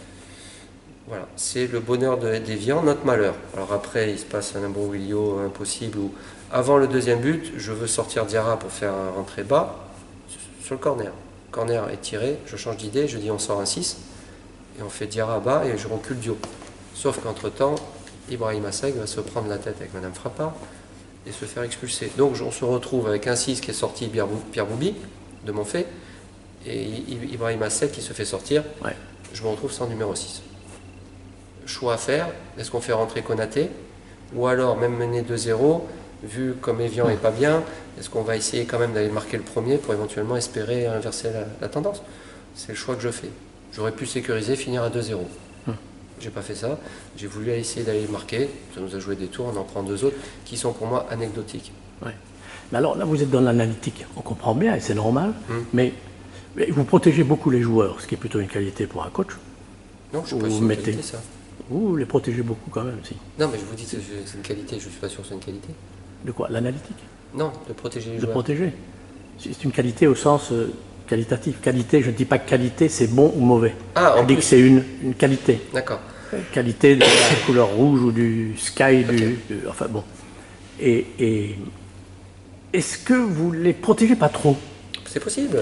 Voilà, c'est le bonheur de d'Evian, notre malheur. Alors après, il se passe un imbroglio impossible où, avant le deuxième but, je veux sortir Diarra pour faire un rentrée bas sur le corner. Le corner est tiré, je change d'idée, je dis on sort un six et on fait Diarra bas et je recule Dio. Sauf qu'entre-temps, Ibrahim Asseg va se prendre la tête avec Madame Frappard et se faire expulser. Donc on se retrouve avec un six qui est sorti Pierre Boubi, de Montfait, et Ibrahim Asseg qui se fait sortir. Ouais. Je me retrouve sans numéro six. Choix à faire, est-ce qu'on fait rentrer Konaté, ou alors même mener deux zéro, vu comme Evian n'est pas bien, est-ce qu'on va essayer quand même d'aller marquer le premier pour éventuellement espérer inverser la, la tendance? C'est le choix que je fais. J'aurais pu sécuriser, finir à deux zéro. J'ai pas fait ça, j'ai voulu essayer d'aller marquer, ça nous a joué des tours, on en prend deux autres qui sont pour moi anecdotiques. Ouais. Mais alors là vous êtes dans l'analytique, on comprend bien et c'est normal, hum. mais, mais vous protégez beaucoup les joueurs, ce qui est plutôt une qualité pour un coach. Non, je ne sais pas si c'est une qualité ça. Vous les protégez beaucoup quand même, si. Non mais je vous dis que c'est une qualité, je ne suis pas sûr que c'est une qualité. De quoi? L'analytique? Non, de protéger les de joueurs. De protéger. C'est une qualité au sens euh, qualitatif. Qualité, je ne dis pas que qualité c'est bon ou mauvais. Ah, je dis plus. que c'est une, une qualité. D'accord. Qualité de la couleur rouge ou du sky, okay. du, du, enfin bon. Et, et est-ce que vous les protégez pas trop? C'est possible.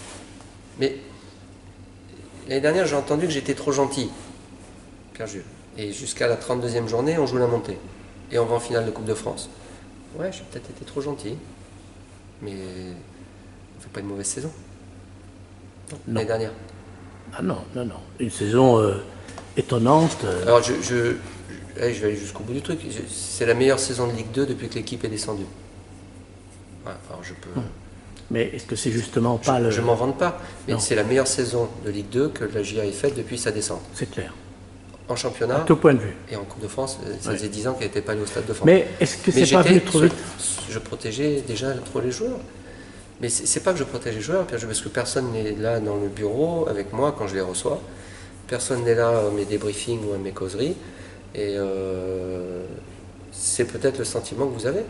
Mais l'année dernière, j'ai entendu que j'étais trop gentil, Pierre-Jules. Et jusqu'à la trente-deuxième journée, on joue la montée. Et on va en finale de Coupe de France. Ouais, j'ai peut-être été trop gentil. Mais on ne fait pas une mauvaise saison. L'année dernière. Ah non, non, non. Une saison... Euh... étonnante. Alors je, je, je, je vais aller jusqu'au bout du truc. C'est la meilleure saison de Ligue deux depuis que l'équipe est descendue. Ouais, alors je peux. Mais est-ce que c'est justement je, pas le. Je m'en vante pas. Mais c'est la meilleure saison de Ligue deux que la J A ait faite depuis sa descente. C'est clair. En championnat. À tout point de vue. Et en Coupe de France, ça faisait ouais. dix ans qu'elle n'était pas allée au Stade de France. Mais est-ce que c'est pas venu trop vite? Je protégeais déjà trop les joueurs. Mais c'est pas que je protège les joueurs, parce que personne n'est là dans le bureau avec moi quand je les reçois. Personne n'est là à mes débriefings ou à mes causeries. Et euh, c'est peut-être le sentiment que vous avez.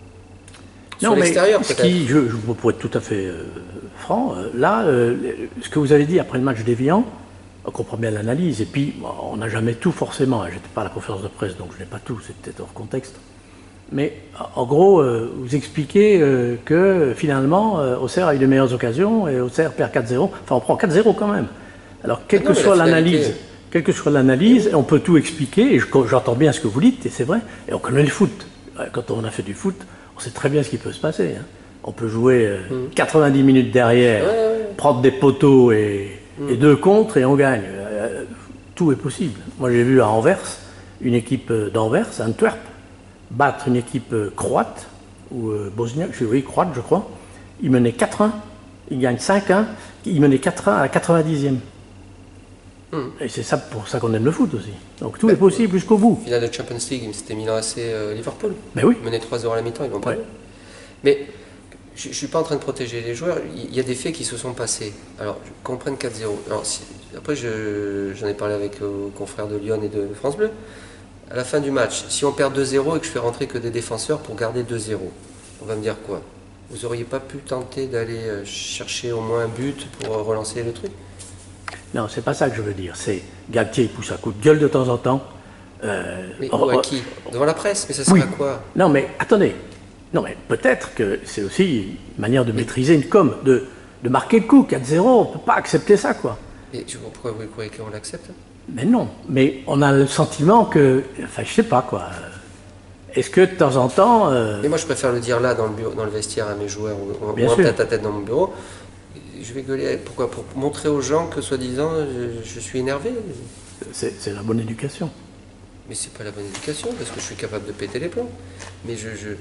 Sur l'extérieur, peut-être. Je, je pour être tout à fait euh, franc, euh, là, euh, ce que vous avez dit après le match d'Evian, on comprend bien l'analyse. Et puis, bon, on n'a jamais tout forcément. Je n'étais pas à la conférence de presse, donc je n'ai pas tout. C'est peut-être hors contexte. Mais en gros, euh, vous expliquez euh, que finalement, euh, Auxerre a eu les meilleures occasions et Auxerre perd quatre zéro. Enfin, on prend quatre zéro quand même. Alors, quelle que soit l'analyse, quelle que soit l'analyse, on peut tout expliquer, et j'entends bien ce que vous dites, et c'est vrai, et on connaît le foot. Quand on a fait du foot, on sait très bien ce qui peut se passer. Hein. On peut jouer euh, Mm. quatre-vingt-dix minutes derrière, Ouais, ouais. prendre des poteaux et, Mm. et deux contre et on gagne. Euh, tout est possible. Moi j'ai vu à Anvers, une équipe d'Anvers, Antwerp, battre une équipe euh, croate, ou euh, bosniaque, je- oui, croate je crois. Ils menaient quatre un, ils gagnent cinq un, ils menaient quatre un à la quatre-vingt-dixième. Mm. Et c'est ça pour ça qu'on aime le foot aussi. Donc tout Bah, est possible jusqu'au bout. Finale de Champions League, c'était Milan A C euh, Liverpool. Mais oui, Mené trois zéro à la mi-temps, ils vont pas. Ouais. Mais je ne suis pas en train de protéger les joueurs. Il y a des faits qui se sont passés. Alors, qu'on prenne quatre zéro. Alors, si- après, je- j'en ai parlé avec euh, aux confrères de Lyon et de France Bleu. À la fin du match, si on perd deux zéro et que je fais rentrer que des défenseurs pour garder deux zéro, on va me dire quoi? Vous auriez pas pu tenter d'aller euh, chercher au moins un but pour euh, relancer le truc? non, c'est pas ça que je veux dire. C'est Galtier il pousse un coup de gueule de temps en temps. Euh, Mais oh, ou à oh, qui? Devant la presse? Mais ça sert oui. à quoi? Non mais attendez. Non mais peut-être que c'est aussi une manière de maîtriser une com, de, de marquer le coup. quatre zéro, on peut pas accepter ça quoi. Et je- pourquoi vous croyez qu'on l'accepte? Mais non, mais on a le sentiment que, enfin je sais pas quoi. Est-ce que de temps en temps, euh, Mais moi, je préfère le dire là, dans le, bureau, dans le vestiaire à mes joueurs, ou, ou Bien un sûr. tête à tête dans mon bureau. Je vais gueuler. Pourquoi? Pour montrer aux gens que, soi-disant, je, je suis énervé. c'est c'est la bonne éducation. Mais c'est pas la bonne éducation, parce que je suis capable de péter les plombs. Mais je. je...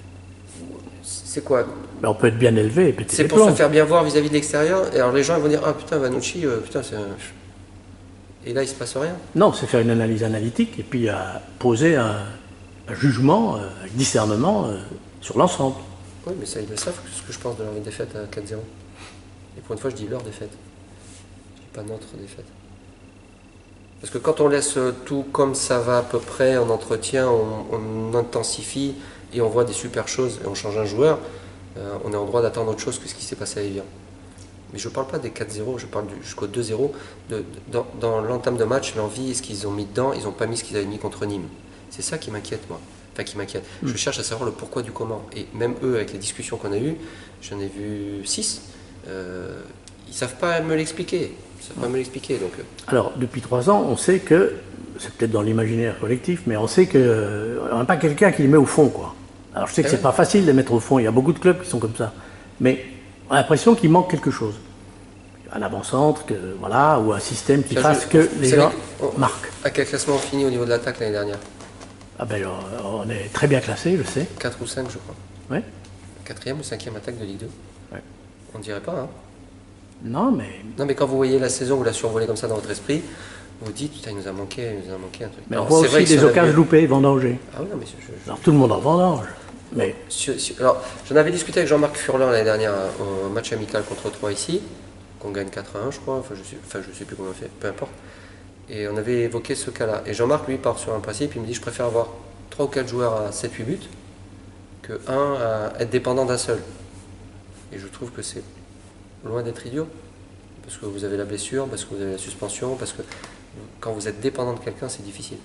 C'est quoi? Mais on peut être bien élevé et péter C'est les pour plombs. se faire bien voir vis-à-vis de l'extérieur. Et alors les gens ils vont dire: ah putain, Vanucci, euh, putain, c'est un. Et là, il se passe rien. Non, c'est faire une analyse analytique et puis euh, poser un, un jugement, euh, avec discernement euh, sur l'ensemble. Oui, mais ça, ils le savent, ce que je pense de leur défaite à quatre zéro. Et pour une fois, je dis leur défaite. Je dis pas notre défaite. Parce que quand on laisse tout comme ça va à peu près en entretien, on, on intensifie et on voit des super choses et on change un joueur, euh, on est en droit d'attendre autre chose que ce qui s'est passé à Evian. Mais je ne parle pas des quatre zéro, je parle du- jusqu'au deux zéro. De, de- dans dans l'entame de match, l'envie et ce qu'ils ont mis dedans, ils n'ont pas mis ce qu'ils avaient mis contre Nîmes. C'est ça qui m'inquiète, moi. Enfin, qui m'inquiète. Mm. Je cherche à savoir le pourquoi du comment. Et même eux, avec les discussions qu'on a eues, j'en ai vu six, euh, ils ne savent pas me l'expliquer. Ils savent pas me l'expliquer. Donc, euh, Alors, depuis trois ans, on sait que, c'est peut-être dans l'imaginaire collectif, mais on sait qu'on n'a pas quelqu'un qui les met au fond, quoi. Alors, je sais que Ah c'est oui. pas facile de les mettre au fond, il y a beaucoup de clubs qui sont comme ça. Mais on a l'impression qu'il manque quelque chose. Un avant-centre, que, voilà, ou un système qui Ça, fasse je- que vous les savez, gens on- marquent. à quel classement on finit au niveau de l'attaque l'année dernière? Ah ben, on on est très bien classé, je sais. quatre ou cinq, je crois. Ouais. Quatrième ou cinquième attaque de Ligue deux. Ouais. On dirait pas, hein? Non, mais Non, mais quand vous voyez la saison, vous la survolez comme ça dans votre esprit, vous vous dites, putain, il nous a manqué, il nous a manqué un truc. Mais on Alors, voit c'est vrai aussi que si des on avait- occasions loupées, vendangées. Ah oui, non, mais je- je- Alors tout le monde en vendange. Mais Si- si- alors, j'en avais discuté avec Jean-Marc Furlan l'année dernière euh, au match amical contre Troyes ici, qu'on gagne quatre à un, je crois, enfin je sais, enfin, je sais plus comment on fait, peu importe. Et on avait évoqué ce cas-là. Et Jean-Marc, lui, part sur un principe, il me dit: je préfère avoir trois ou quatre joueurs à sept huit buts que un à être dépendant d'un seul. Et je trouve que c'est loin d'être idiot, parce que vous avez la blessure, parce que vous avez la suspension, parce que quand vous êtes dépendant de quelqu'un, c'est difficile.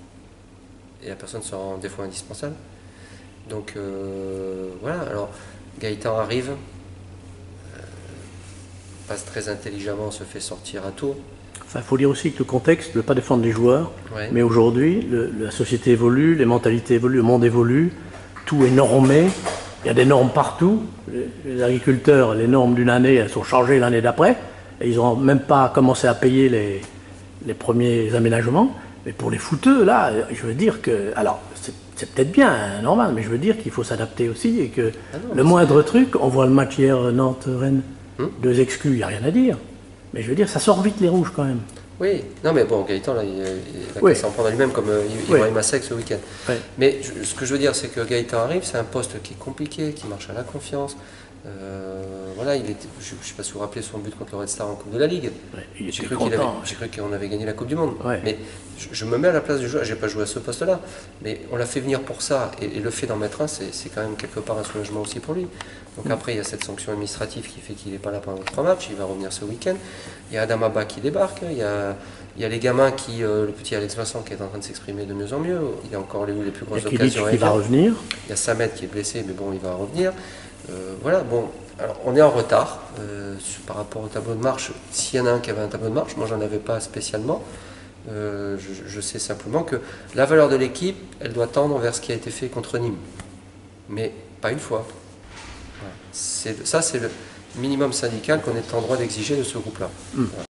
Et la personne se rend des fois indispensable. Donc euh, voilà, alors Gaëtan arrive, euh, passe très intelligemment, se fait sortir à tour. il faut dire aussi que le contexte ne veut pas défendre les joueurs. Ouais. Mais aujourd'hui, le- la société évolue, les mentalités évoluent, le monde évolue, tout est normé. Il y a des normes partout. Les, les agriculteurs, les normes d'une année, elles sont changées l'année d'après. Et ils n'ont même pas commencé à payer les, les premiers aménagements. Mais pour les footeux, là, je veux dire que... Alors, c'est c'est peut-être bien, hein, normal, mais je veux dire qu'il faut s'adapter aussi et que Ah non, le mais moindre truc, on voit le match hier Nantes-Rennes, Hum. deux exclus, il n'y a rien à dire. Mais je veux dire, ça sort vite les rouges quand même. Oui, non mais bon, Gaëtan, là, il, il va Oui. s'en prendre à lui-même comme euh, Oui. Ibrahim Assek ce week-end. Ouais. Mais je- ce que je veux dire, c'est que Gaëtan arrive, c'est un poste qui est compliqué, qui marche à la confiance. Euh, voilà, il était, je ne sais pas si vous vous rappelez son but contre le Red Star en Coupe de la Ligue. Ouais, il J'ai était cru qu'il avait- content. j'ai cru qu'on avait gagné la Coupe du Monde. Ouais. Mais je, je me mets à la place du joueur, j'ai pas joué à ce poste-là, mais on l'a fait venir pour ça, et, et le fait d'en mettre un, c'est c'est quand même quelque part un soulagement aussi pour lui. Donc Mm. après, il y a cette sanction administrative qui fait qu'il n'est pas là pendant trois matchs, il va revenir ce week-end. Il y a Adam Abba qui débarque, il y a, il y a les gamins qui, euh, le petit Alex Vincent qui est en train de s'exprimer de mieux en mieux, il a encore eu les plus Il y grosses a Kilic occasions. à qui va Evian. revenir. Il y a Samet qui est blessé, mais bon, il va revenir. Euh, voilà, bon, alors on est en retard euh, sur- par rapport au tableau de marche. S'il y en a un qui avait un tableau de marche, moi j'en avais pas spécialement. Euh, je, je sais simplement que la valeur de l'équipe, elle doit tendre vers ce qui a été fait contre Nîmes. Mais pas une fois. Voilà. C'est, ça, c'est le minimum syndical qu'on est en droit d'exiger de ce groupe-là. Mm. Voilà.